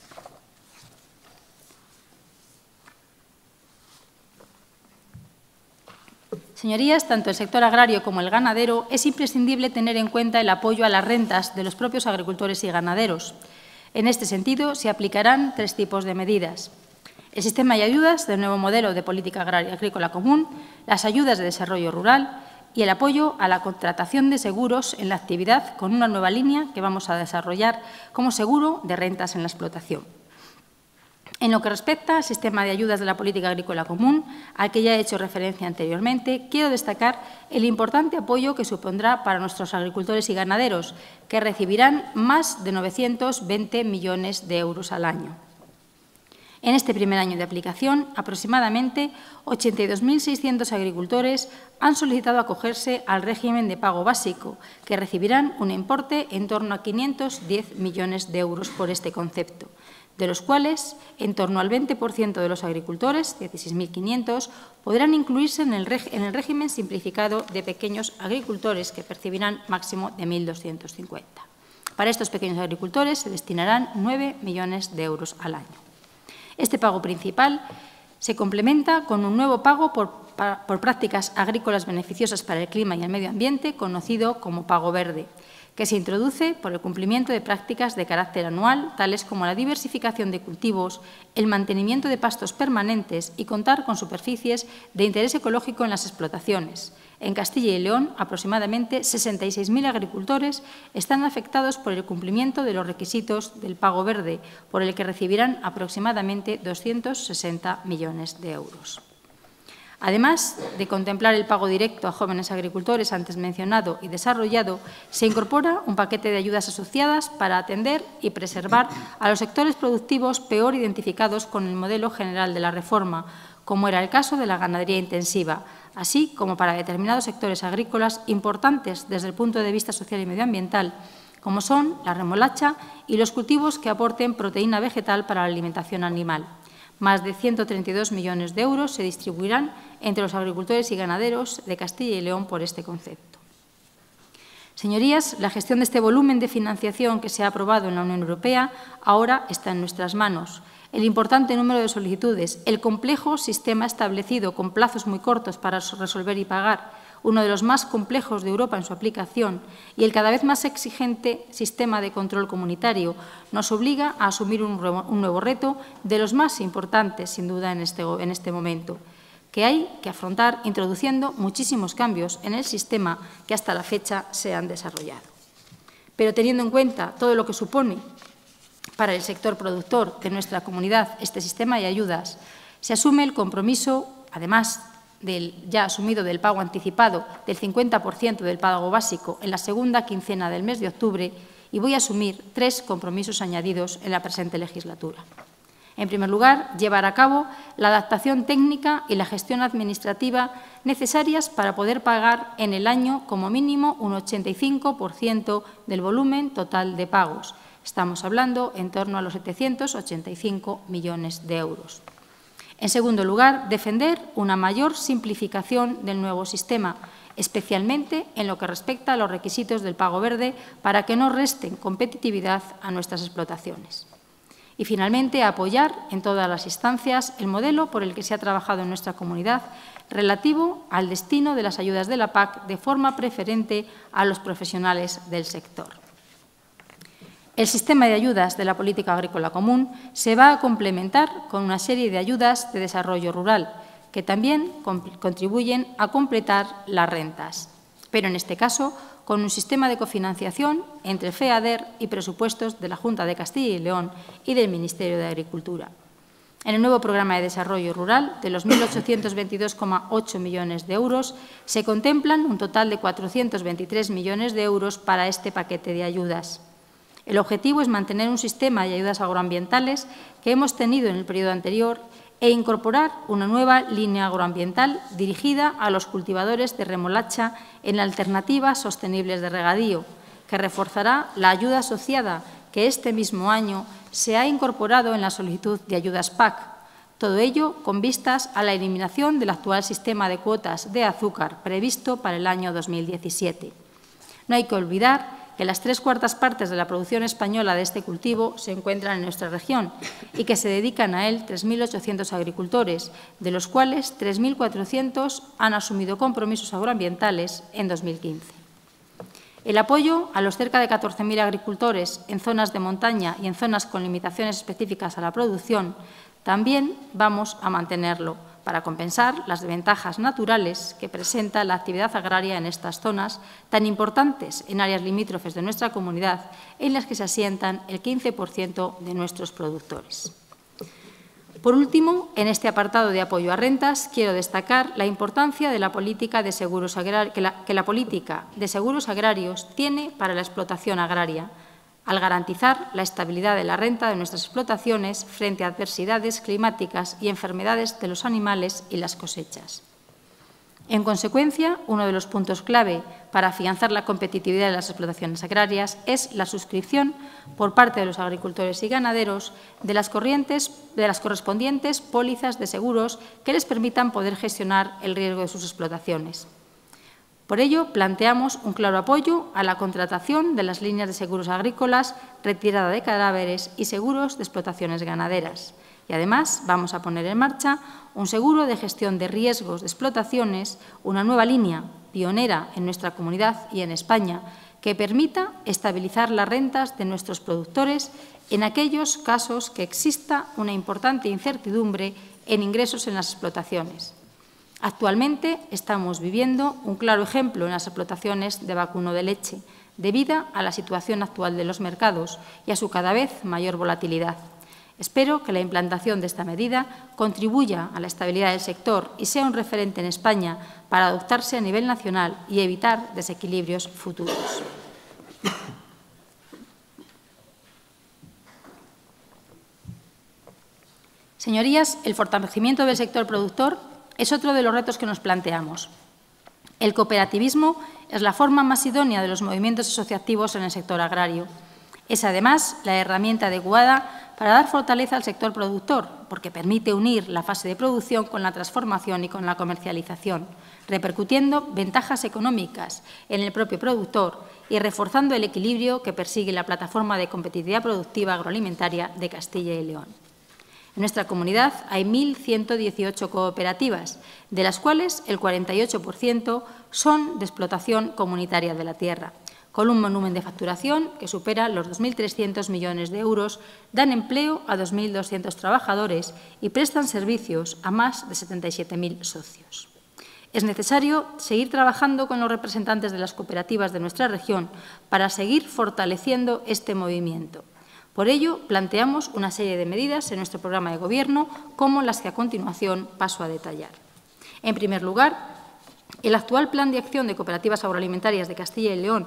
Señorías, tanto el sector agrario como el ganadero es imprescindible tener en cuenta el apoyo a las rentas de los propios agricultores y ganaderos. En este sentido, se aplicarán 3 tipos de medidas: el sistema de ayudas del nuevo modelo de política agraria agrícola común, las ayudas de desarrollo rural y el apoyo a la contratación de seguros en la actividad con una nueva línea que vamos a desarrollar como seguro de rentas en la explotación. En lo que respecta al sistema de ayudas de la política agrícola común, al que ya he hecho referencia anteriormente, quiero destacar el importante apoyo que supondrá para nuestros agricultores y ganaderos, que recibirán más de 920 millones de euros al año. En este primer año de aplicación, aproximadamente 82.600 agricultores han solicitado acogerse al régimen de pago básico, que recibirán un importe en torno a 510 millones de euros por este concepto, de los cuales en torno al 20% de los agricultores, 16.500, podrán incluirse en el régimen simplificado de pequeños agricultores, que percibirán máximo de 1.250. Para estos pequeños agricultores se destinarán 9 millones de euros al año. Este pago principal se complementa con un nuevo pago por prácticas agrícolas beneficiosas para el clima y el medio ambiente, conocido como pago verde, que se introduce por el cumplimiento de prácticas de carácter anual, tales como la diversificación de cultivos, el mantenimiento de pastos permanentes y contar con superficies de interés ecológico en las explotaciones. En Castilla y León, aproximadamente 66.000 agricultores están afectados por el cumplimiento de los requisitos del pago verde, por el que recibirán aproximadamente 260 millones de euros. Además de contemplar el pago directo a jóvenes agricultores antes mencionado y desarrollado, se incorpora un paquete de ayudas asociadas para atender y preservar a los sectores productivos peor identificados con el modelo general de la reforma, como era el caso de la ganadería intensiva, así como para determinados sectores agrícolas importantes desde el punto de vista social y medioambiental, como son la remolacha y los cultivos que aporten proteína vegetal para la alimentación animal. Más de 132 millones de euros se distribuirán entre los agricultores y ganaderos de Castilla y León por este concepto. Señorías, la gestión de este volumen de financiación que se ha aprobado en la Unión Europea ahora está en nuestras manos. El importante número de solicitudes, el complejo sistema establecido con plazos muy cortos para resolver y pagar, uno de los más complejos de Europa en su aplicación, y el cada vez más exigente sistema de control comunitario nos obliga a asumir un nuevo reto de los más importantes, sin duda, en este momento, que hay que afrontar introduciendo muchísimos cambios en el sistema que hasta la fecha se han desarrollado. Pero teniendo en cuenta todo lo que supone para el sector productor de nuestra comunidad este sistema de ayudas, se asume el compromiso, además del ya asumido del pago anticipado del 50% del pago básico en la segunda quincena del mes de octubre, y voy a asumir 3 compromisos añadidos en la presente legislatura. En primer lugar, llevar a cabo la adaptación técnica y la gestión administrativa necesarias para poder pagar en el año como mínimo un 85% del volumen total de pagos. Estamos hablando en torno a los 785 millones de euros. En segundo lugar, defender una mayor simplificación del nuevo sistema, especialmente en lo que respecta a los requisitos del pago verde para que no resten competitividad a nuestras explotaciones. Y, finalmente, apoyar en todas las instancias el modelo por el que se ha trabajado en nuestra comunidad relativo al destino de las ayudas de la PAC de forma preferente a los profesionales del sector. El sistema de ayudas de la Política Agrícola Común se va a complementar con una serie de ayudas de desarrollo rural que también contribuyen a completar las rentas, pero en este caso con un sistema de cofinanciación entre FEADER y presupuestos de la Junta de Castilla y León y del Ministerio de Agricultura. En el nuevo Programa de Desarrollo Rural, de los 1.822,8 millones de euros, se contemplan un total de 423 millones de euros para este paquete de ayudas. El objetivo es mantener un sistema de ayudas agroambientales que hemos tenido en el periodo anterior e incorporar una nueva línea agroambiental dirigida a los cultivadores de remolacha en alternativas sostenibles de regadío, que reforzará la ayuda asociada que este mismo año se ha incorporado en la solicitud de ayudas PAC. Todo ello con vistas a la eliminación del actual sistema de cuotas de azúcar previsto para el año 2017. No hay que olvidar que las 3/4 partes de la producción española de este cultivo se encuentran en nuestra región y que se dedican a él 3.800 agricultores, de los cuales 3.400 han asumido compromisos agroambientales en 2015. El apoyo a los cerca de 14.000 agricultores en zonas de montaña y en zonas con limitaciones específicas a la producción también vamos a mantenerlo para compensar las desventajas naturales que presenta la actividad agraria en estas zonas tan importantes en áreas limítrofes de nuestra comunidad, en las que se asientan el 15% de nuestros productores. Por último, en este apartado de apoyo a rentas, quiero destacar la importancia de la política de seguros que la política de seguros agrarios tiene para la explotación agraria, al garantizar la estabilidad de la renta de nuestras explotaciones frente a adversidades climáticas y enfermedades de los animales y las cosechas. En consecuencia, uno de los puntos clave para afianzar la competitividad de las explotaciones agrarias es la suscripción por parte de los agricultores y ganaderos de las correspondientes pólizas de seguros que les permitan poder gestionar el riesgo de sus explotaciones. Por ello, planteamos un claro apoyo a la contratación de las líneas de seguros agrícolas, retirada de cadáveres y seguros de explotaciones ganaderas. Y, además, vamos a poner en marcha un seguro de gestión de riesgos de explotaciones, una nueva línea pionera en nuestra comunidad y en España, que permita estabilizar las rentas de nuestros productores en aquellos casos que exista una importante incertidumbre en ingresos en las explotaciones. Actualmente estamos viviendo un claro ejemplo en las explotaciones de vacuno de leche, debido a la situación actual de los mercados y a su cada vez mayor volatilidad. Espero que la implantación de esta medida contribuya a la estabilidad del sector y sea un referente en España para adoptarse a nivel nacional y evitar desequilibrios futuros. Señorías, el fortalecimiento del sector productor es otro de los retos que nos planteamos. El cooperativismo es la forma más idónea de los movimientos asociativos en el sector agrario. Es, además, la herramienta adecuada para dar fortaleza al sector productor, porque permite unir la fase de producción con la transformación y con la comercialización, repercutiendo ventajas económicas en el propio productor y reforzando el equilibrio que persigue la Plataforma de Competitividad Productiva Agroalimentaria de Castilla y León. En nuestra comunidad hay 1.118 cooperativas, de las cuales el 48% son de explotación comunitaria de la tierra, con un volumen de facturación que supera los 2.300 millones de euros, dan empleo a 2.200 trabajadores y prestan servicios a más de 77.000 socios. Es necesario seguir trabajando con los representantes de las cooperativas de nuestra región para seguir fortaleciendo este movimiento. Por ello, planteamos una serie de medidas en nuestro programa de Gobierno, como las que a continuación paso a detallar. En primer lugar, el actual Plan de Acción de Cooperativas Agroalimentarias de Castilla y León,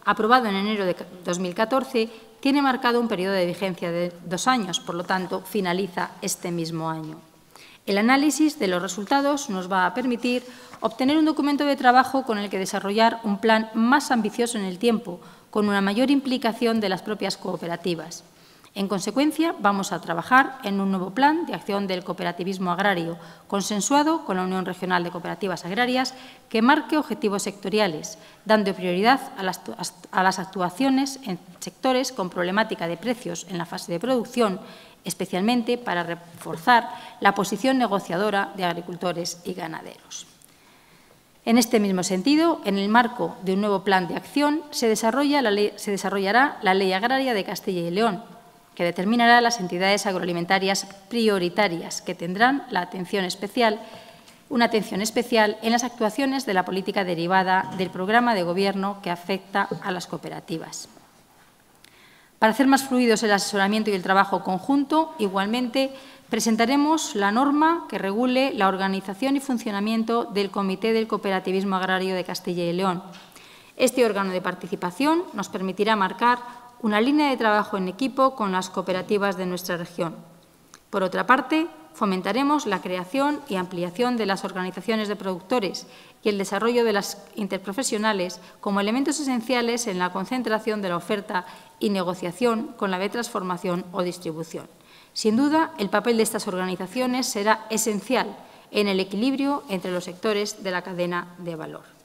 aprobado en enero de 2014, tiene marcado un periodo de vigencia de 2 años, por lo tanto, finaliza este mismo año. El análisis de los resultados nos va a permitir obtener un documento de trabajo con el que desarrollar un plan más ambicioso en el tiempo, con una mayor implicación de las propias cooperativas. En consecuencia, vamos a trabajar en un nuevo plan de acción del cooperativismo agrario, consensuado con la Unión Regional de Cooperativas Agrarias, que marque objetivos sectoriales, dando prioridad a las actuaciones en sectores con problemática de precios en la fase de producción, especialmente para reforzar la posición negociadora de agricultores y ganaderos. En este mismo sentido, en el marco de un nuevo plan de acción, se desarrollará la Ley Agraria de Castilla y León, que determinará las entidades agroalimentarias prioritarias que tendrán una atención especial en las actuaciones de la política derivada del programa de Gobierno que afecta a las cooperativas. Para hacer más fluidos el asesoramiento y el trabajo conjunto, igualmente presentaremos la norma que regule la organización y funcionamiento del Comité del Cooperativismo Agrario de Castilla y León. Este órgano de participación nos permitirá marcar una línea de trabajo en equipo con las cooperativas de nuestra región. Por otra parte, fomentaremos la creación y ampliación de las organizaciones de productores y el desarrollo de las interprofesionales como elementos esenciales en la concentración de la oferta y negociación con la de transformación o distribución. Sin duda, el papel de estas organizaciones será esencial en el equilibrio entre los sectores de la cadena de valor.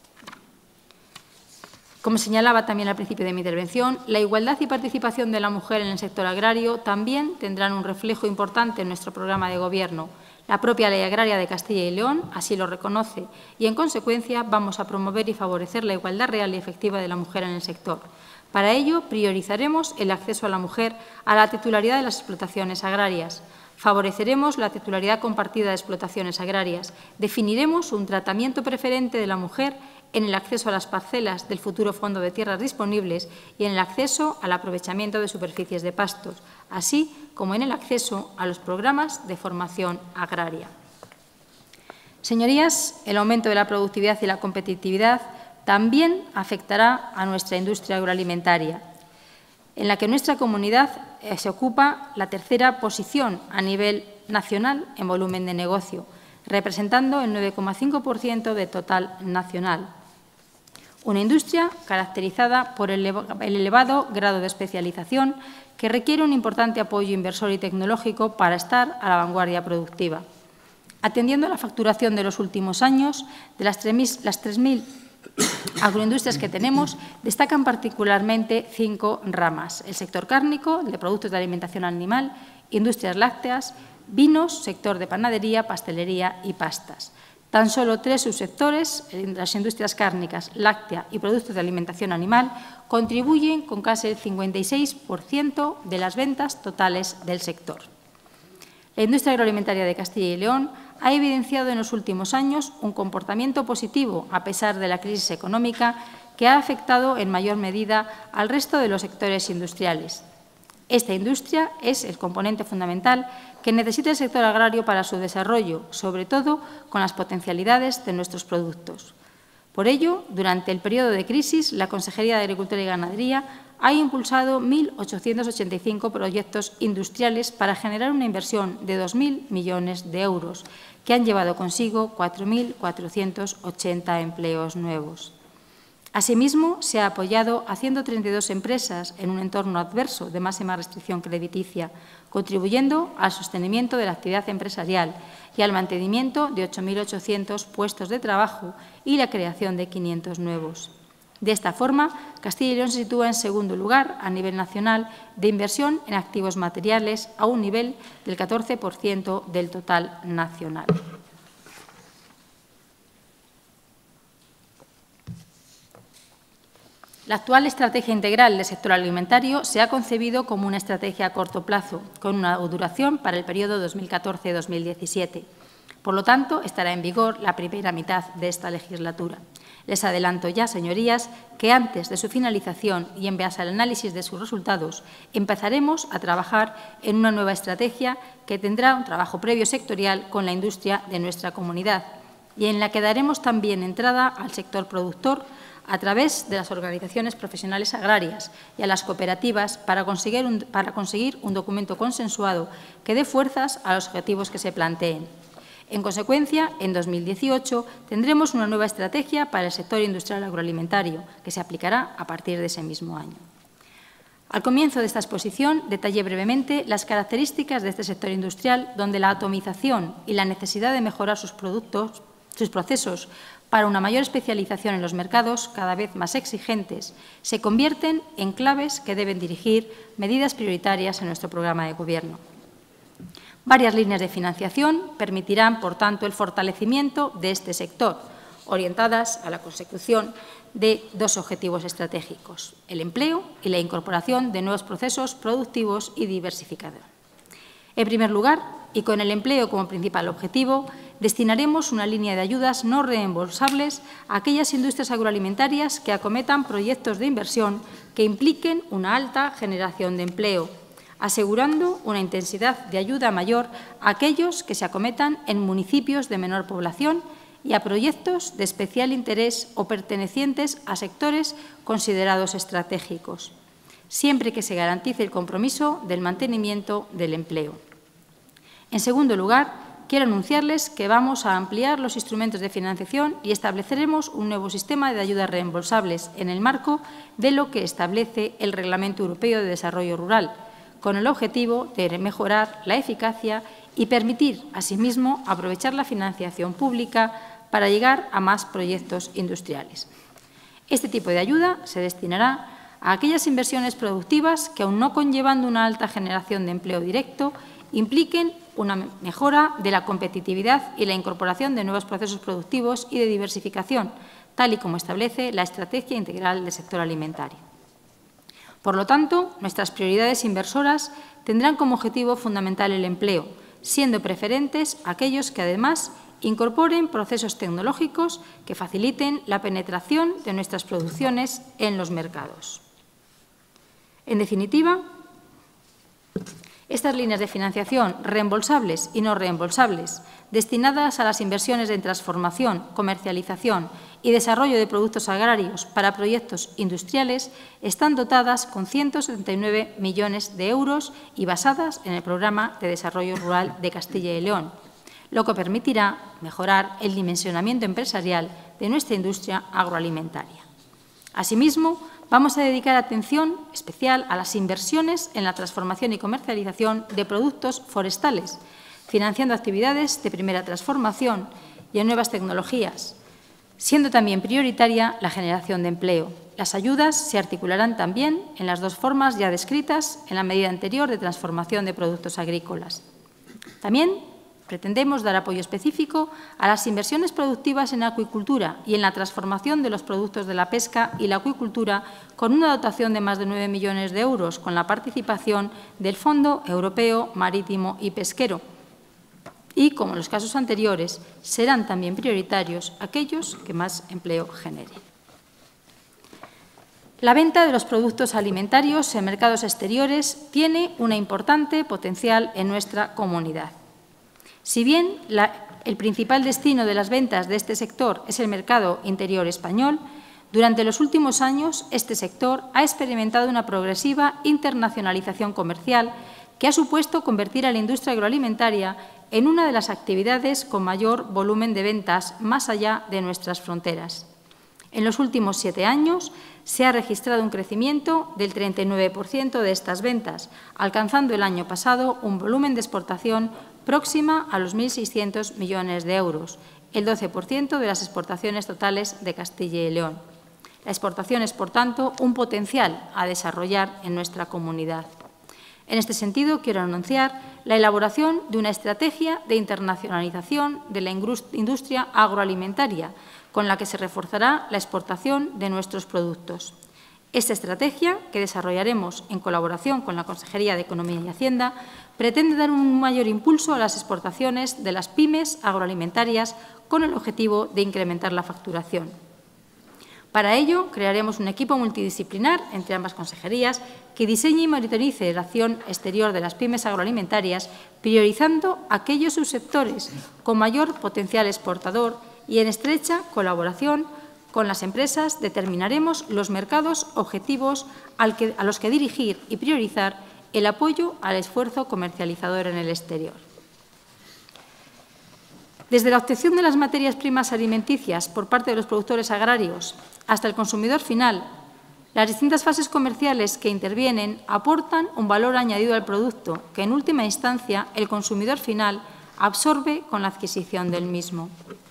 Como señalaba también al principio de mi intervención, la igualdad y participación de la mujer en el sector agrario también tendrán un reflejo importante en nuestro programa de Gobierno. La propia Ley Agraria de Castilla y León así lo reconoce y, en consecuencia, vamos a promover y favorecer la igualdad real y efectiva de la mujer en el sector. Para ello, priorizaremos el acceso a la mujer a la titularidad de las explotaciones agrarias. Favoreceremos la titularidad compartida de explotaciones agrarias. Definiremos un tratamiento preferente de la mujer en el acceso a las parcelas del futuro Fondo de Tierras Disponibles y en el acceso al aprovechamiento de superficies de pastos, así como en el acceso a los programas de formación agraria. Señorías, el aumento de la productividad y la competitividad también afectará a nuestra industria agroalimentaria, en la que nuestra comunidad se ocupa la tercera posición a nivel nacional en volumen de negocio, representando el 9,5% del total nacional. Una industria caracterizada por el elevado grado de especialización que requiere un importante apoyo inversor y tecnológico para estar a la vanguardia productiva. Atendiendo a la facturación de los últimos años, de las 3.000 agroindustrias que tenemos, destacan particularmente 5 ramas: el sector cárnico, el de productos de alimentación animal, industrias lácteas, vinos, sector de panadería, pastelería y pastas. Tan solo 3 subsectores, las industrias cárnicas, láctea y productos de alimentación animal, contribuyen con casi el 56% de las ventas totales del sector. La industria agroalimentaria de Castilla y León ha evidenciado en los últimos años un comportamiento positivo a pesar de la crisis económica que ha afectado en mayor medida al resto de los sectores industriales. Esta industria es el componente fundamental que necesita el sector agrario para su desarrollo, sobre todo con las potencialidades de nuestros productos. Por ello, durante el periodo de crisis, la Consejería de Agricultura y Ganadería ha impulsado 1.885 proyectos industriales para generar una inversión de 2.000 millones de euros, que han llevado consigo 4.480 empleos nuevos. Asimismo, se ha apoyado a 132 empresas en un entorno adverso de máxima restricción crediticia, contribuyendo al sostenimiento de la actividad empresarial y al mantenimiento de 8.800 puestos de trabajo y la creación de 500 nuevos. De esta forma, Castilla y León se sitúa en segundo lugar a nivel nacional de inversión en activos materiales, a un nivel del 14% del total nacional. La actual estrategia integral del sector alimentario se ha concebido como una estrategia a corto plazo, con una duración para el periodo 2014-2017. Por lo tanto, estará en vigor la primera mitad de esta legislatura. Les adelanto ya, señorías, que antes de su finalización y en base al análisis de sus resultados, empezaremos a trabajar en una nueva estrategia que tendrá un trabajo previo sectorial con la industria de nuestra comunidad y en la que daremos también entrada al sector productor, a través de las organizaciones profesionales agrarias y a las cooperativas para conseguir un documento consensuado que dé fuerzas a los objetivos que se planteen. En consecuencia, en 2018 tendremos una nueva estrategia para el sector industrial agroalimentario, que se aplicará a partir de ese mismo año. Al comienzo de esta exposición detallé brevemente las características de este sector industrial, donde la atomización y la necesidad de mejorar sus procesos para una mayor especialización en los mercados cada vez más exigentes se convierten en claves que deben dirigir medidas prioritarias en nuestro programa de Gobierno. Varias líneas de financiación permitirán, por tanto, el fortalecimiento de este sector, orientadas a la consecución de dos objetivos estratégicos: el empleo y la incorporación de nuevos procesos productivos y diversificación. En primer lugar, y con el empleo como principal objetivo, destinaremos una línea de ayudas no reembolsables a aquellas industrias agroalimentarias que acometan proyectos de inversión que impliquen una alta generación de empleo, asegurando una intensidad de ayuda mayor a aquellos que se acometan en municipios de menor población y a proyectos de especial interés o pertenecientes a sectores considerados estratégicos, siempre que se garantice el compromiso del mantenimiento del empleo. En segundo lugar, quiero anunciarles que vamos a ampliar los instrumentos de financiación y estableceremos un nuevo sistema de ayudas reembolsables en el marco de lo que establece el Reglamento Europeo de Desarrollo Rural, con el objetivo de mejorar la eficacia y permitir, asimismo, aprovechar la financiación pública para llegar a más proyectos industriales. Este tipo de ayuda se destinará a aquellas inversiones productivas que, aun no conllevando una alta generación de empleo directo, impliquen una mejora de la competitividad y la incorporación de nuevos procesos productivos y de diversificación, tal y como establece la Estrategia Integral del Sector Alimentario. Por lo tanto, nuestras prioridades inversoras tendrán como objetivo fundamental el empleo, siendo preferentes aquellos que, además, incorporen procesos tecnológicos que faciliten la penetración de nuestras producciones en los mercados. En definitiva, estas líneas de financiación reembolsables y no reembolsables, destinadas a las inversiones en transformación, comercialización y desarrollo de productos agrarios para proyectos industriales, están dotadas con 179 millones de euros y basadas en el Programa de Desarrollo Rural de Castilla y León, lo que permitirá mejorar el dimensionamiento empresarial de nuestra industria agroalimentaria. Asimismo, vamos a dedicar atención especial a las inversiones en la transformación y comercialización de productos forestales, financiando actividades de primera transformación y en nuevas tecnologías, siendo también prioritaria la generación de empleo. Las ayudas se articularán también en las dos formas ya descritas en la medida anterior de transformación de productos agrícolas. También pretendemos dar apoyo específico a las inversiones productivas en acuicultura y en la transformación de los productos de la pesca y la acuicultura con una dotación de más de 9 millones de euros con la participación del Fondo Europeo Marítimo y Pesquero. Y, como en los casos anteriores, serán también prioritarios aquellos que más empleo generen. La venta de los productos alimentarios en mercados exteriores tiene un importante potencial en nuestra comunidad. Si bien el principal destino de las ventas de este sector es el mercado interior español, durante los últimos años este sector ha experimentado una progresiva internacionalización comercial que ha supuesto convertir a la industria agroalimentaria en una de las actividades con mayor volumen de ventas más allá de nuestras fronteras. En los últimos 7 años se ha registrado un crecimiento del 39% de estas ventas, alcanzando el año pasado un volumen de exportación próxima a los 1.600 millones de euros, el 12% de las exportaciones totales de Castilla y León. La exportación es, por tanto, un potencial a desarrollar en nuestra comunidad. En este sentido, quiero anunciar la elaboración de una estrategia de internacionalización de la industria agroalimentaria, con la que se reforzará la exportación de nuestros productos. Esta estrategia, que desarrollaremos en colaboración con la Consejería de Economía y Hacienda, pretende dar un mayor impulso a las exportaciones de las pymes agroalimentarias con el objetivo de incrementar la facturación. Para ello, crearemos un equipo multidisciplinar entre ambas consejerías que diseñe y monitorice la acción exterior de las pymes agroalimentarias, priorizando aquellos subsectores con mayor potencial exportador y en estrecha colaboración Con las empresas determinaremos los mercados objetivos a los que dirigir y priorizar el apoyo al esfuerzo comercializador en el exterior. Desde la obtención de las materias primas alimenticias por parte de los productores agrarios hasta el consumidor final, las distintas fases comerciales que intervienen aportan un valor añadido al producto que, en última instancia, el consumidor final absorbe con la adquisición del mismo.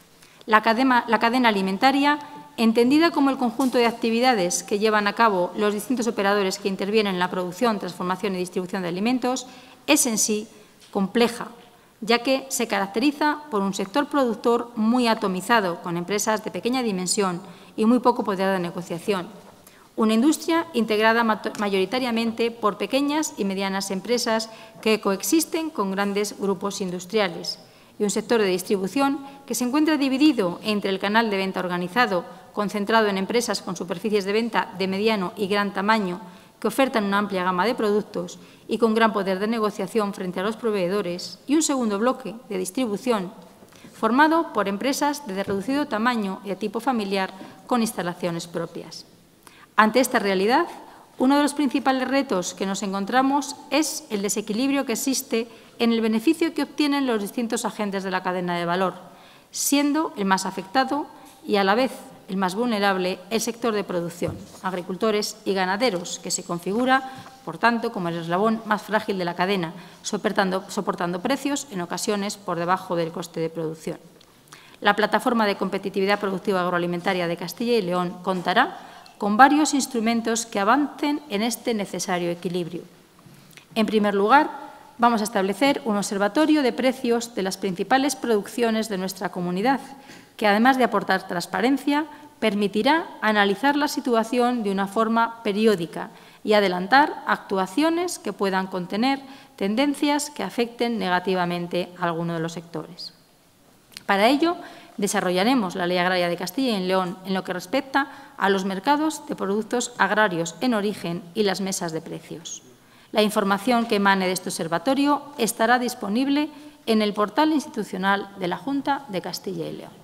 La cadena alimentaria, entendida como el conjunto de actividades que llevan a cabo los distintos operadores que intervienen en la producción, transformación y distribución de alimentos, es en sí compleja, ya que se caracteriza por un sector productor muy atomizado, con empresas de pequeña dimensión y muy poco poder de negociación. Una industria integrada mayoritariamente por pequeñas y medianas empresas que coexisten con grandes grupos industriales, y un sector de distribución que se encuentra dividido entre el canal de venta organizado, concentrado en empresas con superficies de venta de mediano y gran tamaño, que ofertan una amplia gama de productos y con gran poder de negociación frente a los proveedores, y un segundo bloque de distribución formado por empresas de reducido tamaño y de tipo familiar con instalaciones propias. Ante esta realidad, uno de los principales retos que nos encontramos es el desequilibrio que existe en el beneficio que obtienen los distintos agentes de la cadena de valor, siendo el más afectado y, a la vez, el más vulnerable el sector de producción, agricultores y ganaderos, que se configura, por tanto, como el eslabón más frágil de la cadena, soportando precios, en ocasiones, por debajo del coste de producción. La Plataforma de Competitividad Productiva Agroalimentaria de Castilla y León contará con varios instrumentos que avancen en este necesario equilibrio. En primer lugar, vamos a establecer un observatorio de precios de las principales producciones de nuestra comunidad, que, además de aportar transparencia, permitirá analizar la situación de una forma periódica y adelantar actuaciones que puedan contener tendencias que afecten negativamente a alguno de los sectores. Para ello, desarrollaremos la Ley Agraria de Castilla y León en lo que respecta a los mercados de productos agrarios en origen y las mesas de precios. La información que emane de este observatorio estará disponible en el portal institucional de la Junta de Castilla y León.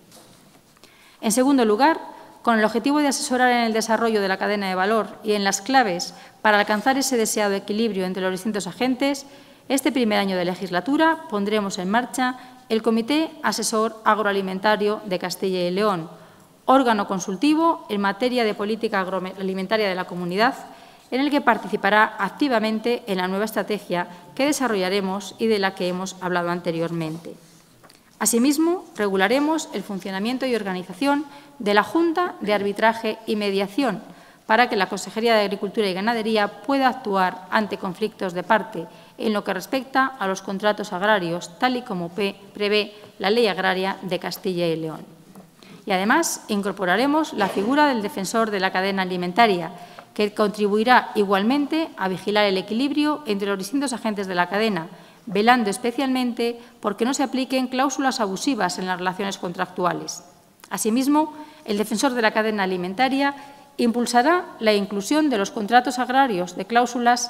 En segundo lugar, con el objetivo de asesorar en el desarrollo de la cadena de valor y en las claves para alcanzar ese deseado equilibrio entre los distintos agentes, este primer año de legislatura pondremos en marcha el Comité Asesor Agroalimentario de Castilla y León, órgano consultivo en materia de política agroalimentaria de la comunidad, en el que participará activamente en la nueva estrategia que desarrollaremos y de la que hemos hablado anteriormente. Asimismo, regularemos el funcionamiento y organización de la Junta de Arbitraje y Mediación para que la Consejería de Agricultura y Ganadería pueda actuar ante conflictos de parte en lo que respecta a los contratos agrarios, tal y como prevé la Ley Agraria de Castilla y León. Y, además, incorporaremos la figura del defensor de la cadena alimentaria, que contribuirá igualmente a vigilar el equilibrio entre los distintos agentes de la cadena, velando especialmente por que no se apliquen cláusulas abusivas en las relaciones contractuales. Asimismo, el defensor de la cadena alimentaria impulsará la inclusión de los contratos agrarios de cláusulas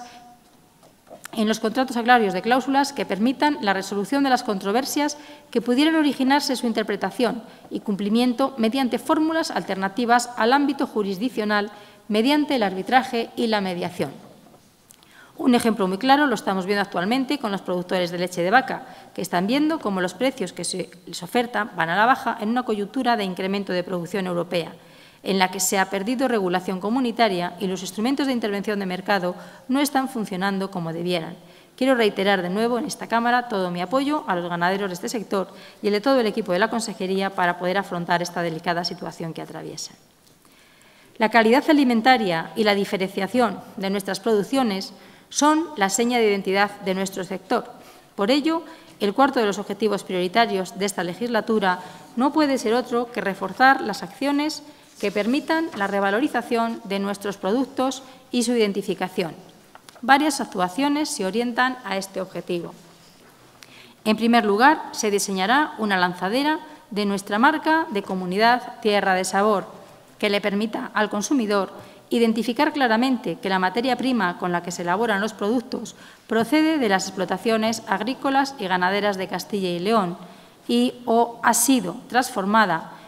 que permitan la resolución de las controversias que pudieran originarse en su interpretación y cumplimiento mediante fórmulas alternativas al ámbito jurisdiccional mediante el arbitraje y la mediación. Un ejemplo muy claro lo estamos viendo actualmente con los productores de leche de vaca, que están viendo cómo los precios que se les ofertan van a la baja en una coyuntura de incremento de producción europea, en la que se ha perdido regulación comunitaria y los instrumentos de intervención de mercado no están funcionando como debieran. Quiero reiterar de nuevo en esta Cámara todo mi apoyo a los ganaderos de este sector y el de todo el equipo de la Consejería para poder afrontar esta delicada situación que atraviesan. La calidad alimentaria y la diferenciación de nuestras producciones son la seña de identidad de nuestro sector. Por ello, el cuarto de los objetivos prioritarios de esta legislatura no puede ser otro que reforzar las acciones que permitan la revalorización de nuestros productos y su identificación. Varias actuaciones se orientan a este objetivo. En primer lugar, se diseñará una lanzadera de nuestra marca de comunidad Tierra de Sabor, que le permita al consumidor identificar claramente que la materia prima con la que se elaboran los productos procede de las explotaciones agrícolas y ganaderas de Castilla y León y o ha sido transformada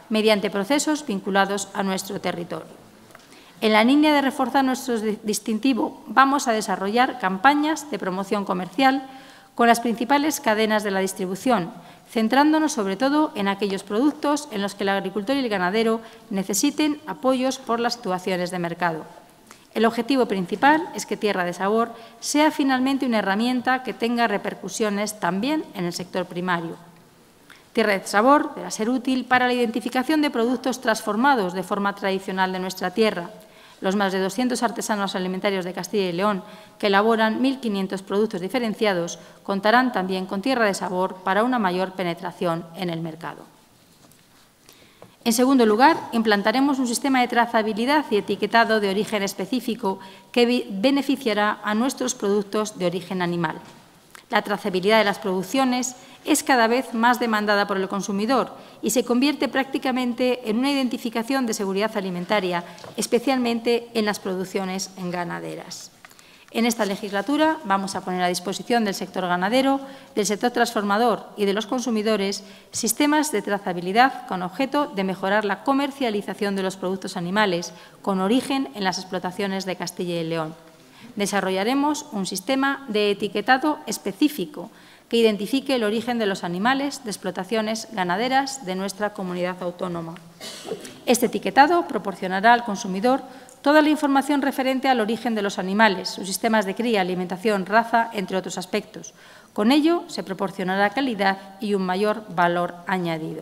mediante procesos vinculados a nuestro territorio. En la línea de reforzar nuestro distintivo, vamos a desarrollar campañas de promoción comercial con las principales cadenas de la distribución, centrándonos sobre todo en aquellos productos en los que el agricultor y el ganadero necesiten apoyos por las situaciones de mercado. El objetivo principal es que Tierra de Sabor sea finalmente una herramienta que tenga repercusiones también en el sector primario. Tierra de Sabor deberá ser útil para la identificación de productos transformados de forma tradicional de nuestra tierra. Los más de 200 artesanos alimentarios de Castilla y León, que elaboran 1.500 productos diferenciados, contarán también con Tierra de Sabor para una mayor penetración en el mercado. En segundo lugar, implantaremos un sistema de trazabilidad y etiquetado de origen específico que beneficiará a nuestros productos de origen animal. La trazabilidad de las producciones es cada vez más demandada por el consumidor y se convierte prácticamente en una identificación de seguridad alimentaria, especialmente en las producciones ganaderas. En esta legislatura vamos a poner a disposición del sector ganadero, del sector transformador y de los consumidores sistemas de trazabilidad con objeto de mejorar la comercialización de los productos animales con origen en las explotaciones de Castilla y León. Desarrollaremos un sistema de etiquetado específico que identifique el origen de los animales de explotaciones ganaderas de nuestra comunidad autónoma. Este etiquetado proporcionará al consumidor toda la información referente al origen de los animales, sus sistemas de cría, alimentación, raza, entre otros aspectos. Con ello, se proporcionará calidad y un mayor valor añadido.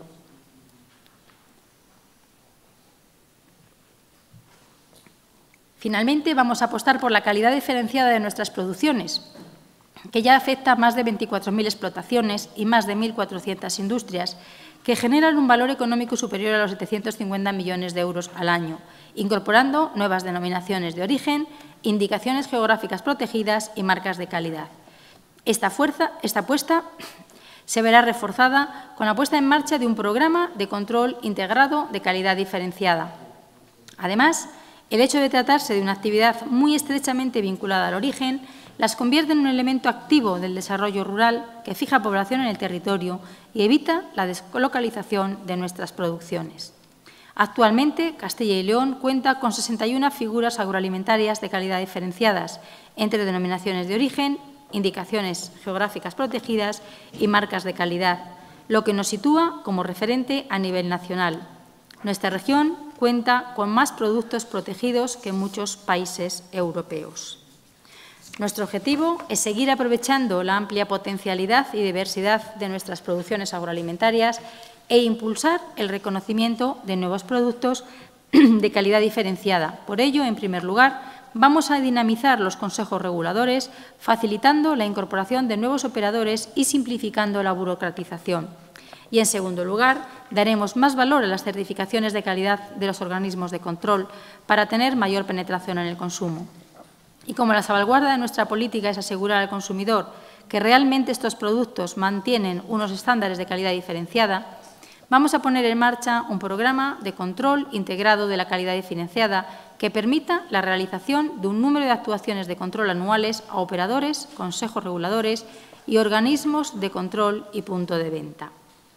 Finalmente, vamos a apostar por la calidad diferenciada de nuestras producciones, que ya afecta a más de 24.000 explotaciones y más de 1.400 industrias, que generan un valor económico superior a los 750 millones de euros al año, incorporando nuevas denominaciones de origen, indicaciones geográficas protegidas y marcas de calidad. Esta apuesta se verá reforzada con la puesta en marcha de un programa de control integrado de calidad diferenciada. Además, el hecho de tratarse de una actividad muy estrechamente vinculada al origen las convierte en un elemento activo del desarrollo rural que fija población en el territorio y evita la deslocalización de nuestras producciones. Actualmente, Castilla y León cuenta con 61 figuras agroalimentarias de calidad diferenciadas entre denominaciones de origen, indicaciones geográficas protegidas y marcas de calidad, lo que nos sitúa como referente a nivel nacional. Nuestra región cuenta con más productos protegidos que muchos países europeos. Nuestro objetivo es seguir aprovechando la amplia potencialidad y diversidad de nuestras producciones agroalimentarias e impulsar el reconocimiento de nuevos productos de calidad diferenciada. Por ello, en primer lugar, vamos a dinamizar los consejos reguladores, facilitando la incorporación de nuevos operadores y simplificando la burocratización. Y, en segundo lugar, daremos más valor a las certificaciones de calidad de los organismos de control para tener mayor penetración en el consumo. Y como la salvaguarda de nuestra política es asegurar al consumidor que realmente estos productos mantienen unos estándares de calidad diferenciada, vamos a poner en marcha un programa de control integrado de la calidad diferenciada que permita la realización de un número de actuaciones de control anuales a operadores, consejos reguladores y organismos de control y punto de venta.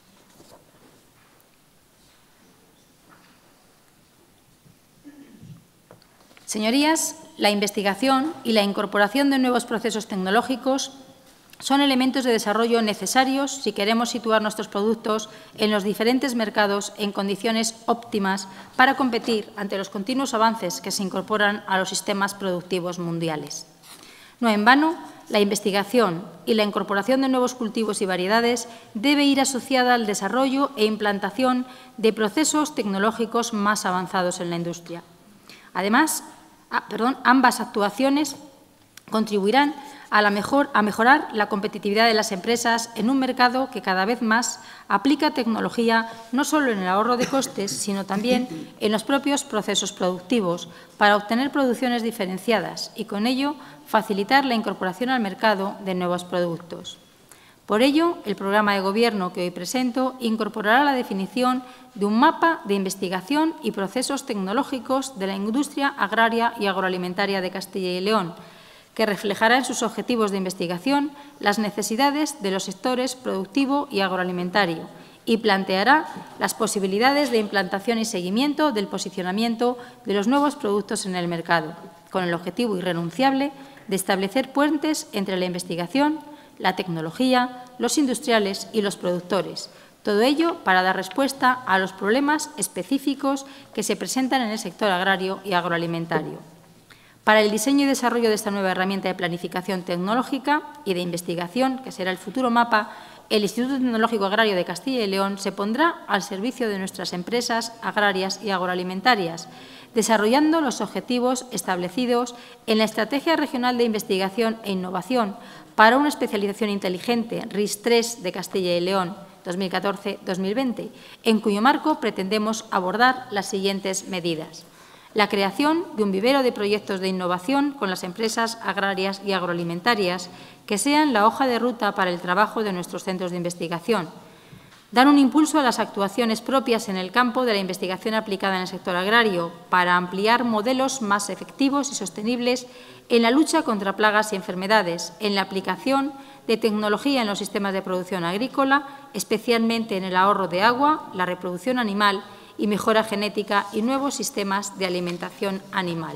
Señorías, la investigación y la incorporación de nuevos procesos tecnológicos son elementos de desarrollo necesarios si queremos situar nuestros productos en los diferentes mercados en condiciones óptimas para competir ante los continuos avances que se incorporan a los sistemas productivos mundiales. No en vano, la investigación y la incorporación de nuevos cultivos y variedades debe ir asociada al desarrollo e implantación de procesos tecnológicos más avanzados en la industria. Además, ambas actuaciones contribuirán a mejorar la competitividad de las empresas en un mercado que cada vez más aplica tecnología no solo en el ahorro de costes, sino también en los propios procesos productivos para obtener producciones diferenciadas y, con ello, facilitar la incorporación al mercado de nuevos productos. Por ello, el programa de Gobierno que hoy presento incorporará la definición de un mapa de investigación y procesos tecnológicos de la industria agraria y agroalimentaria de Castilla y León, que reflejará en sus objetivos de investigación las necesidades de los sectores productivo y agroalimentario y planteará las posibilidades de implantación y seguimiento del posicionamiento de los nuevos productos en el mercado, con el objetivo irrenunciable de establecer puentes entre la investigación, la tecnología, los industriales y los productores. Todo ello para dar respuesta a los problemas específicos que se presentan en el sector agrario y agroalimentario. Para el diseño y desarrollo de esta nueva herramienta de planificación tecnológica y de investigación, que será el futuro mapa, el Instituto Tecnológico Agrario de Castilla y León se pondrá al servicio de nuestras empresas agrarias y agroalimentarias, desarrollando los objetivos establecidos en la Estrategia Regional de Investigación e Innovación para una especialización inteligente RIS3 de Castilla y León 2014-2020, en cuyo marco pretendemos abordar las siguientes medidas. La creación de un vivero de proyectos de innovación con las empresas agrarias y agroalimentarias que sean la hoja de ruta para el trabajo de nuestros centros de investigación. Dar un impulso a las actuaciones propias en el campo de la investigación aplicada en el sector agrario para ampliar modelos más efectivos y sostenibles en la lucha contra plagas y enfermedades, en la aplicación de tecnología en los sistemas de producción agrícola, especialmente en el ahorro de agua, la reproducción animal y mejora genética y nuevos sistemas de alimentación animal.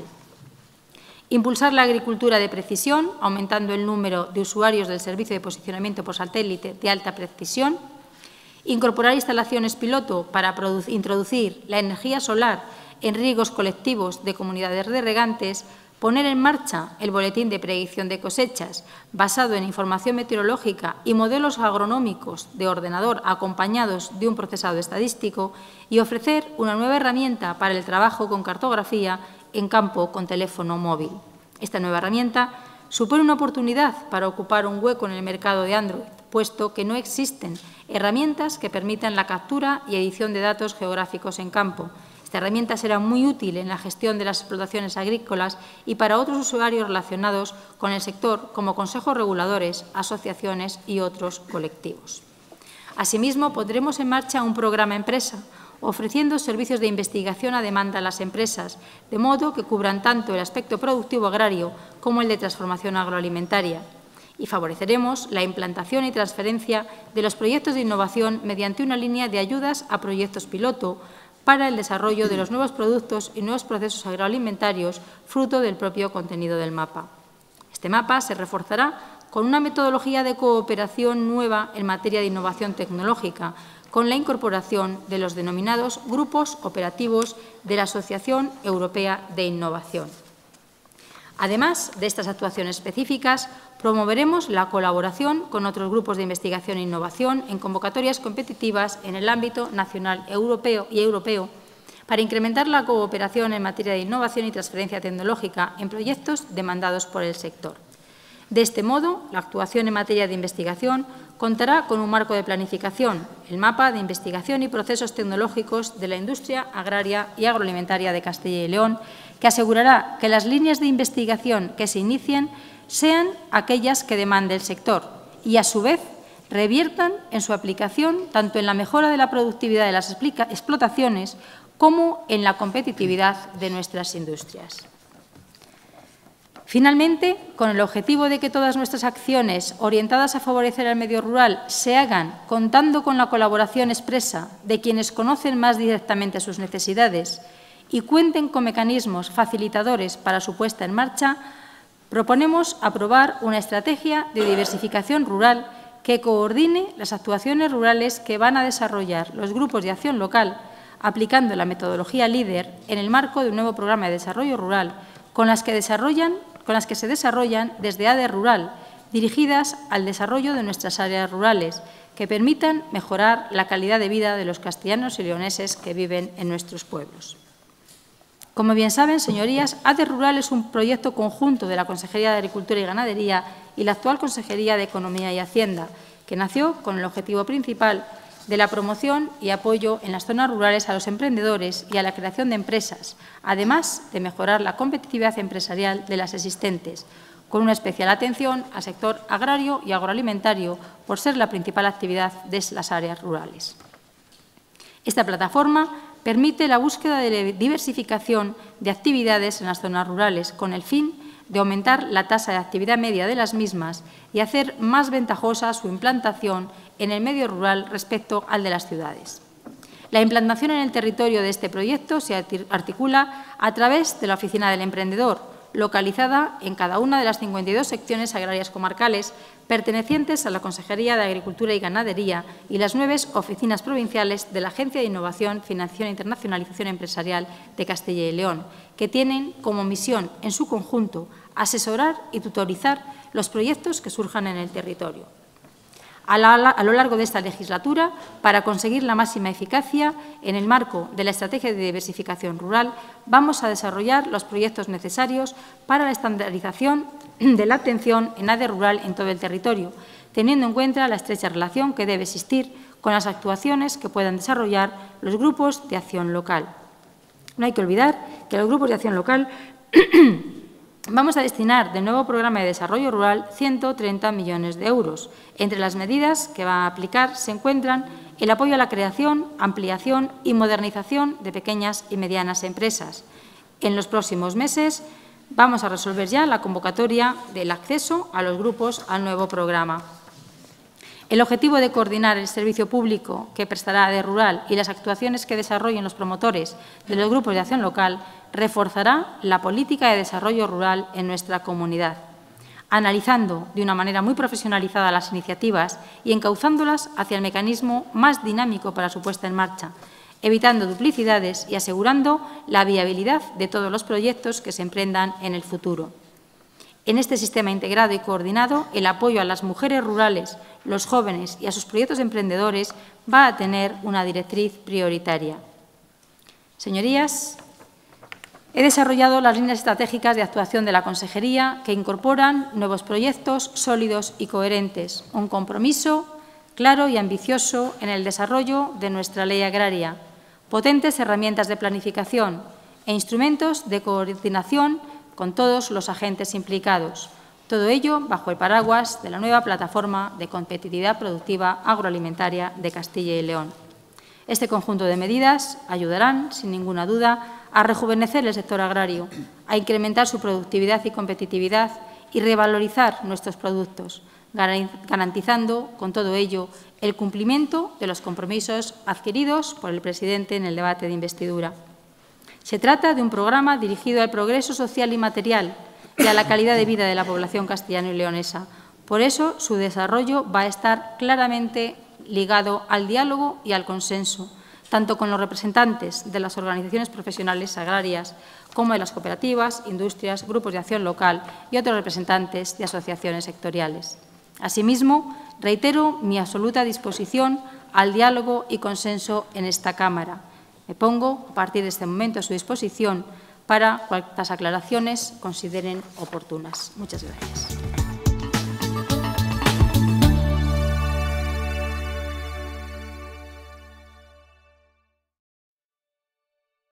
Impulsar la agricultura de precisión, aumentando el número de usuarios del servicio de posicionamiento por satélite de alta precisión. Incorporar instalaciones piloto para introducir la energía solar en riegos colectivos de comunidades de regantes. Poner en marcha el boletín de predicción de cosechas basado en información meteorológica y modelos agronómicos de ordenador acompañados de un procesado estadístico y ofrecer una nueva herramienta para el trabajo con cartografía en campo con teléfono móvil. Esta nueva herramienta supone una oportunidad para ocupar un hueco en el mercado de Android, puesto que no existen herramientas que permitan la captura y edición de datos geográficos en campo. Esta herramienta será muy útil en la gestión de las explotaciones agrícolas y para otros usuarios relacionados con el sector, como consejos reguladores, asociaciones y otros colectivos. Asimismo, pondremos en marcha un programa empresa, ofreciendo servicios de investigación a demanda a las empresas, de modo que cubran tanto el aspecto productivo agrario como el de transformación agroalimentaria. Y favoreceremos la implantación y transferencia de los proyectos de innovación mediante una línea de ayudas a proyectos piloto para el desarrollo de los nuevos productos y nuevos procesos agroalimentarios, fruto del propio contenido del mapa. Este mapa se reforzará con una metodología de cooperación nueva en materia de innovación tecnológica, con la incorporación de los denominados grupos operativos de la Asociación Europea de Innovación. Además de estas actuaciones específicas, promoveremos la colaboración con otros grupos de investigación e innovación en convocatorias competitivas en el ámbito nacional y europeo para incrementar la cooperación en materia de innovación y transferencia tecnológica en proyectos demandados por el sector. De este modo, la actuación en materia de investigación contará con un marco de planificación, el mapa de investigación y procesos tecnológicos de la industria agraria y agroalimentaria de Castilla y León, que asegurará que las líneas de investigación que se inicien sean aquellas que demande el sector y, a su vez, reviertan en su aplicación tanto en la mejora de la productividad de las explotaciones como en la competitividad de nuestras industrias. Finalmente, con el objetivo de que todas nuestras acciones orientadas a favorecer al medio rural se hagan contando con la colaboración expresa de quienes conocen más directamente sus necesidades y cuenten con mecanismos facilitadores para su puesta en marcha, proponemos aprobar una estrategia de diversificación rural que coordine las actuaciones rurales que van a desarrollar los grupos de acción local, aplicando la metodología LEADER en el marco de un nuevo programa de desarrollo rural, con las que se desarrollan desde ADE Rural, dirigidas al desarrollo de nuestras áreas rurales, que permitan mejorar la calidad de vida de los castellanos y leoneses que viven en nuestros pueblos. Como bien saben, señorías, ADE Rural es un proyecto conjunto de la Consejería de Agricultura y Ganadería y la actual Consejería de Economía y Hacienda, que nació con el objetivo principal de la promoción y apoyo en las zonas rurales a los emprendedores y a la creación de empresas, además de mejorar la competitividad empresarial de las existentes, con una especial atención al sector agrario y agroalimentario, por ser la principal actividad de las áreas rurales. Esta plataforma permite la búsqueda de diversificación de actividades en las zonas rurales, con el fin de aumentar la tasa de actividad media de las mismas y hacer más ventajosa su implantación en el medio rural respecto al de las ciudades. La implantación en el territorio de este proyecto se articula a través de la Oficina del Emprendedor, localizada en cada una de las 52 secciones agrarias comarcales pertenecientes a la Consejería de Agricultura y Ganadería y las 9 oficinas provinciales de la Agencia de Innovación, Financiación e Internacionalización Empresarial de Castilla y León, que tienen como misión, en su conjunto, asesorar y tutorizar los proyectos que surjan en el territorio. A lo largo de esta legislatura, para conseguir la máxima eficacia, en el marco de la Estrategia de Diversificación Rural, vamos a desarrollar los proyectos necesarios para la estandarización de la atención en ADE rural en todo el territorio, teniendo en cuenta la estrecha relación que debe existir con las actuaciones que puedan desarrollar los grupos de acción local. No hay que olvidar que los grupos de acción local vamos a destinar del nuevo Programa de Desarrollo Rural 130 millones de euros. Entre las medidas que va a aplicar se encuentran el apoyo a la creación, ampliación y modernización de pequeñas y medianas empresas. En los próximos meses vamos a resolver ya la convocatoria del acceso a los grupos al nuevo programa. El objetivo de coordinar el servicio público que prestará ADE Rural y las actuaciones que desarrollen los promotores de los grupos de acción local reforzará la política de desarrollo rural en nuestra comunidad, analizando de una manera muy profesionalizada las iniciativas y encauzándolas hacia el mecanismo más dinámico para su puesta en marcha, evitando duplicidades y asegurando la viabilidad de todos los proyectos que se emprendan en el futuro. En este sistema integrado y coordinado, el apoyo a las mujeres rurales, los jóvenes y a sus proyectos emprendedores va a tener una directriz prioritaria. Señorías, he desarrollado las líneas estratégicas de actuación de la Consejería que incorporan nuevos proyectos sólidos y coherentes, un compromiso claro y ambicioso en el desarrollo de nuestra ley agraria, potentes herramientas de planificación e instrumentos de coordinación con todos los agentes implicados. Todo ello bajo el paraguas de la nueva Plataforma de Competitividad Productiva Agroalimentaria de Castilla y León. Este conjunto de medidas ayudarán, sin ninguna duda, a rejuvenecer el sector agrario, a incrementar su productividad y competitividad y revalorizar nuestros productos, garantizando, con todo ello, el cumplimiento de los compromisos adquiridos por el presidente en el debate de investidura. Se trata de un programa dirigido al progreso social y material y a la calidad de vida de la población castellano y leonesa. Por eso, su desarrollo va a estar claramente ligado al diálogo y al consenso, tanto con los representantes de las organizaciones profesionales agrarias como de las cooperativas, industrias, grupos de acción local y otros representantes de asociaciones sectoriales. Asimismo, reitero mi absoluta disposición al diálogo y consenso en esta Cámara. Me pongo, a partir de este momento, a su disposición para cuantas aclaraciones consideren oportunas. Muchas gracias.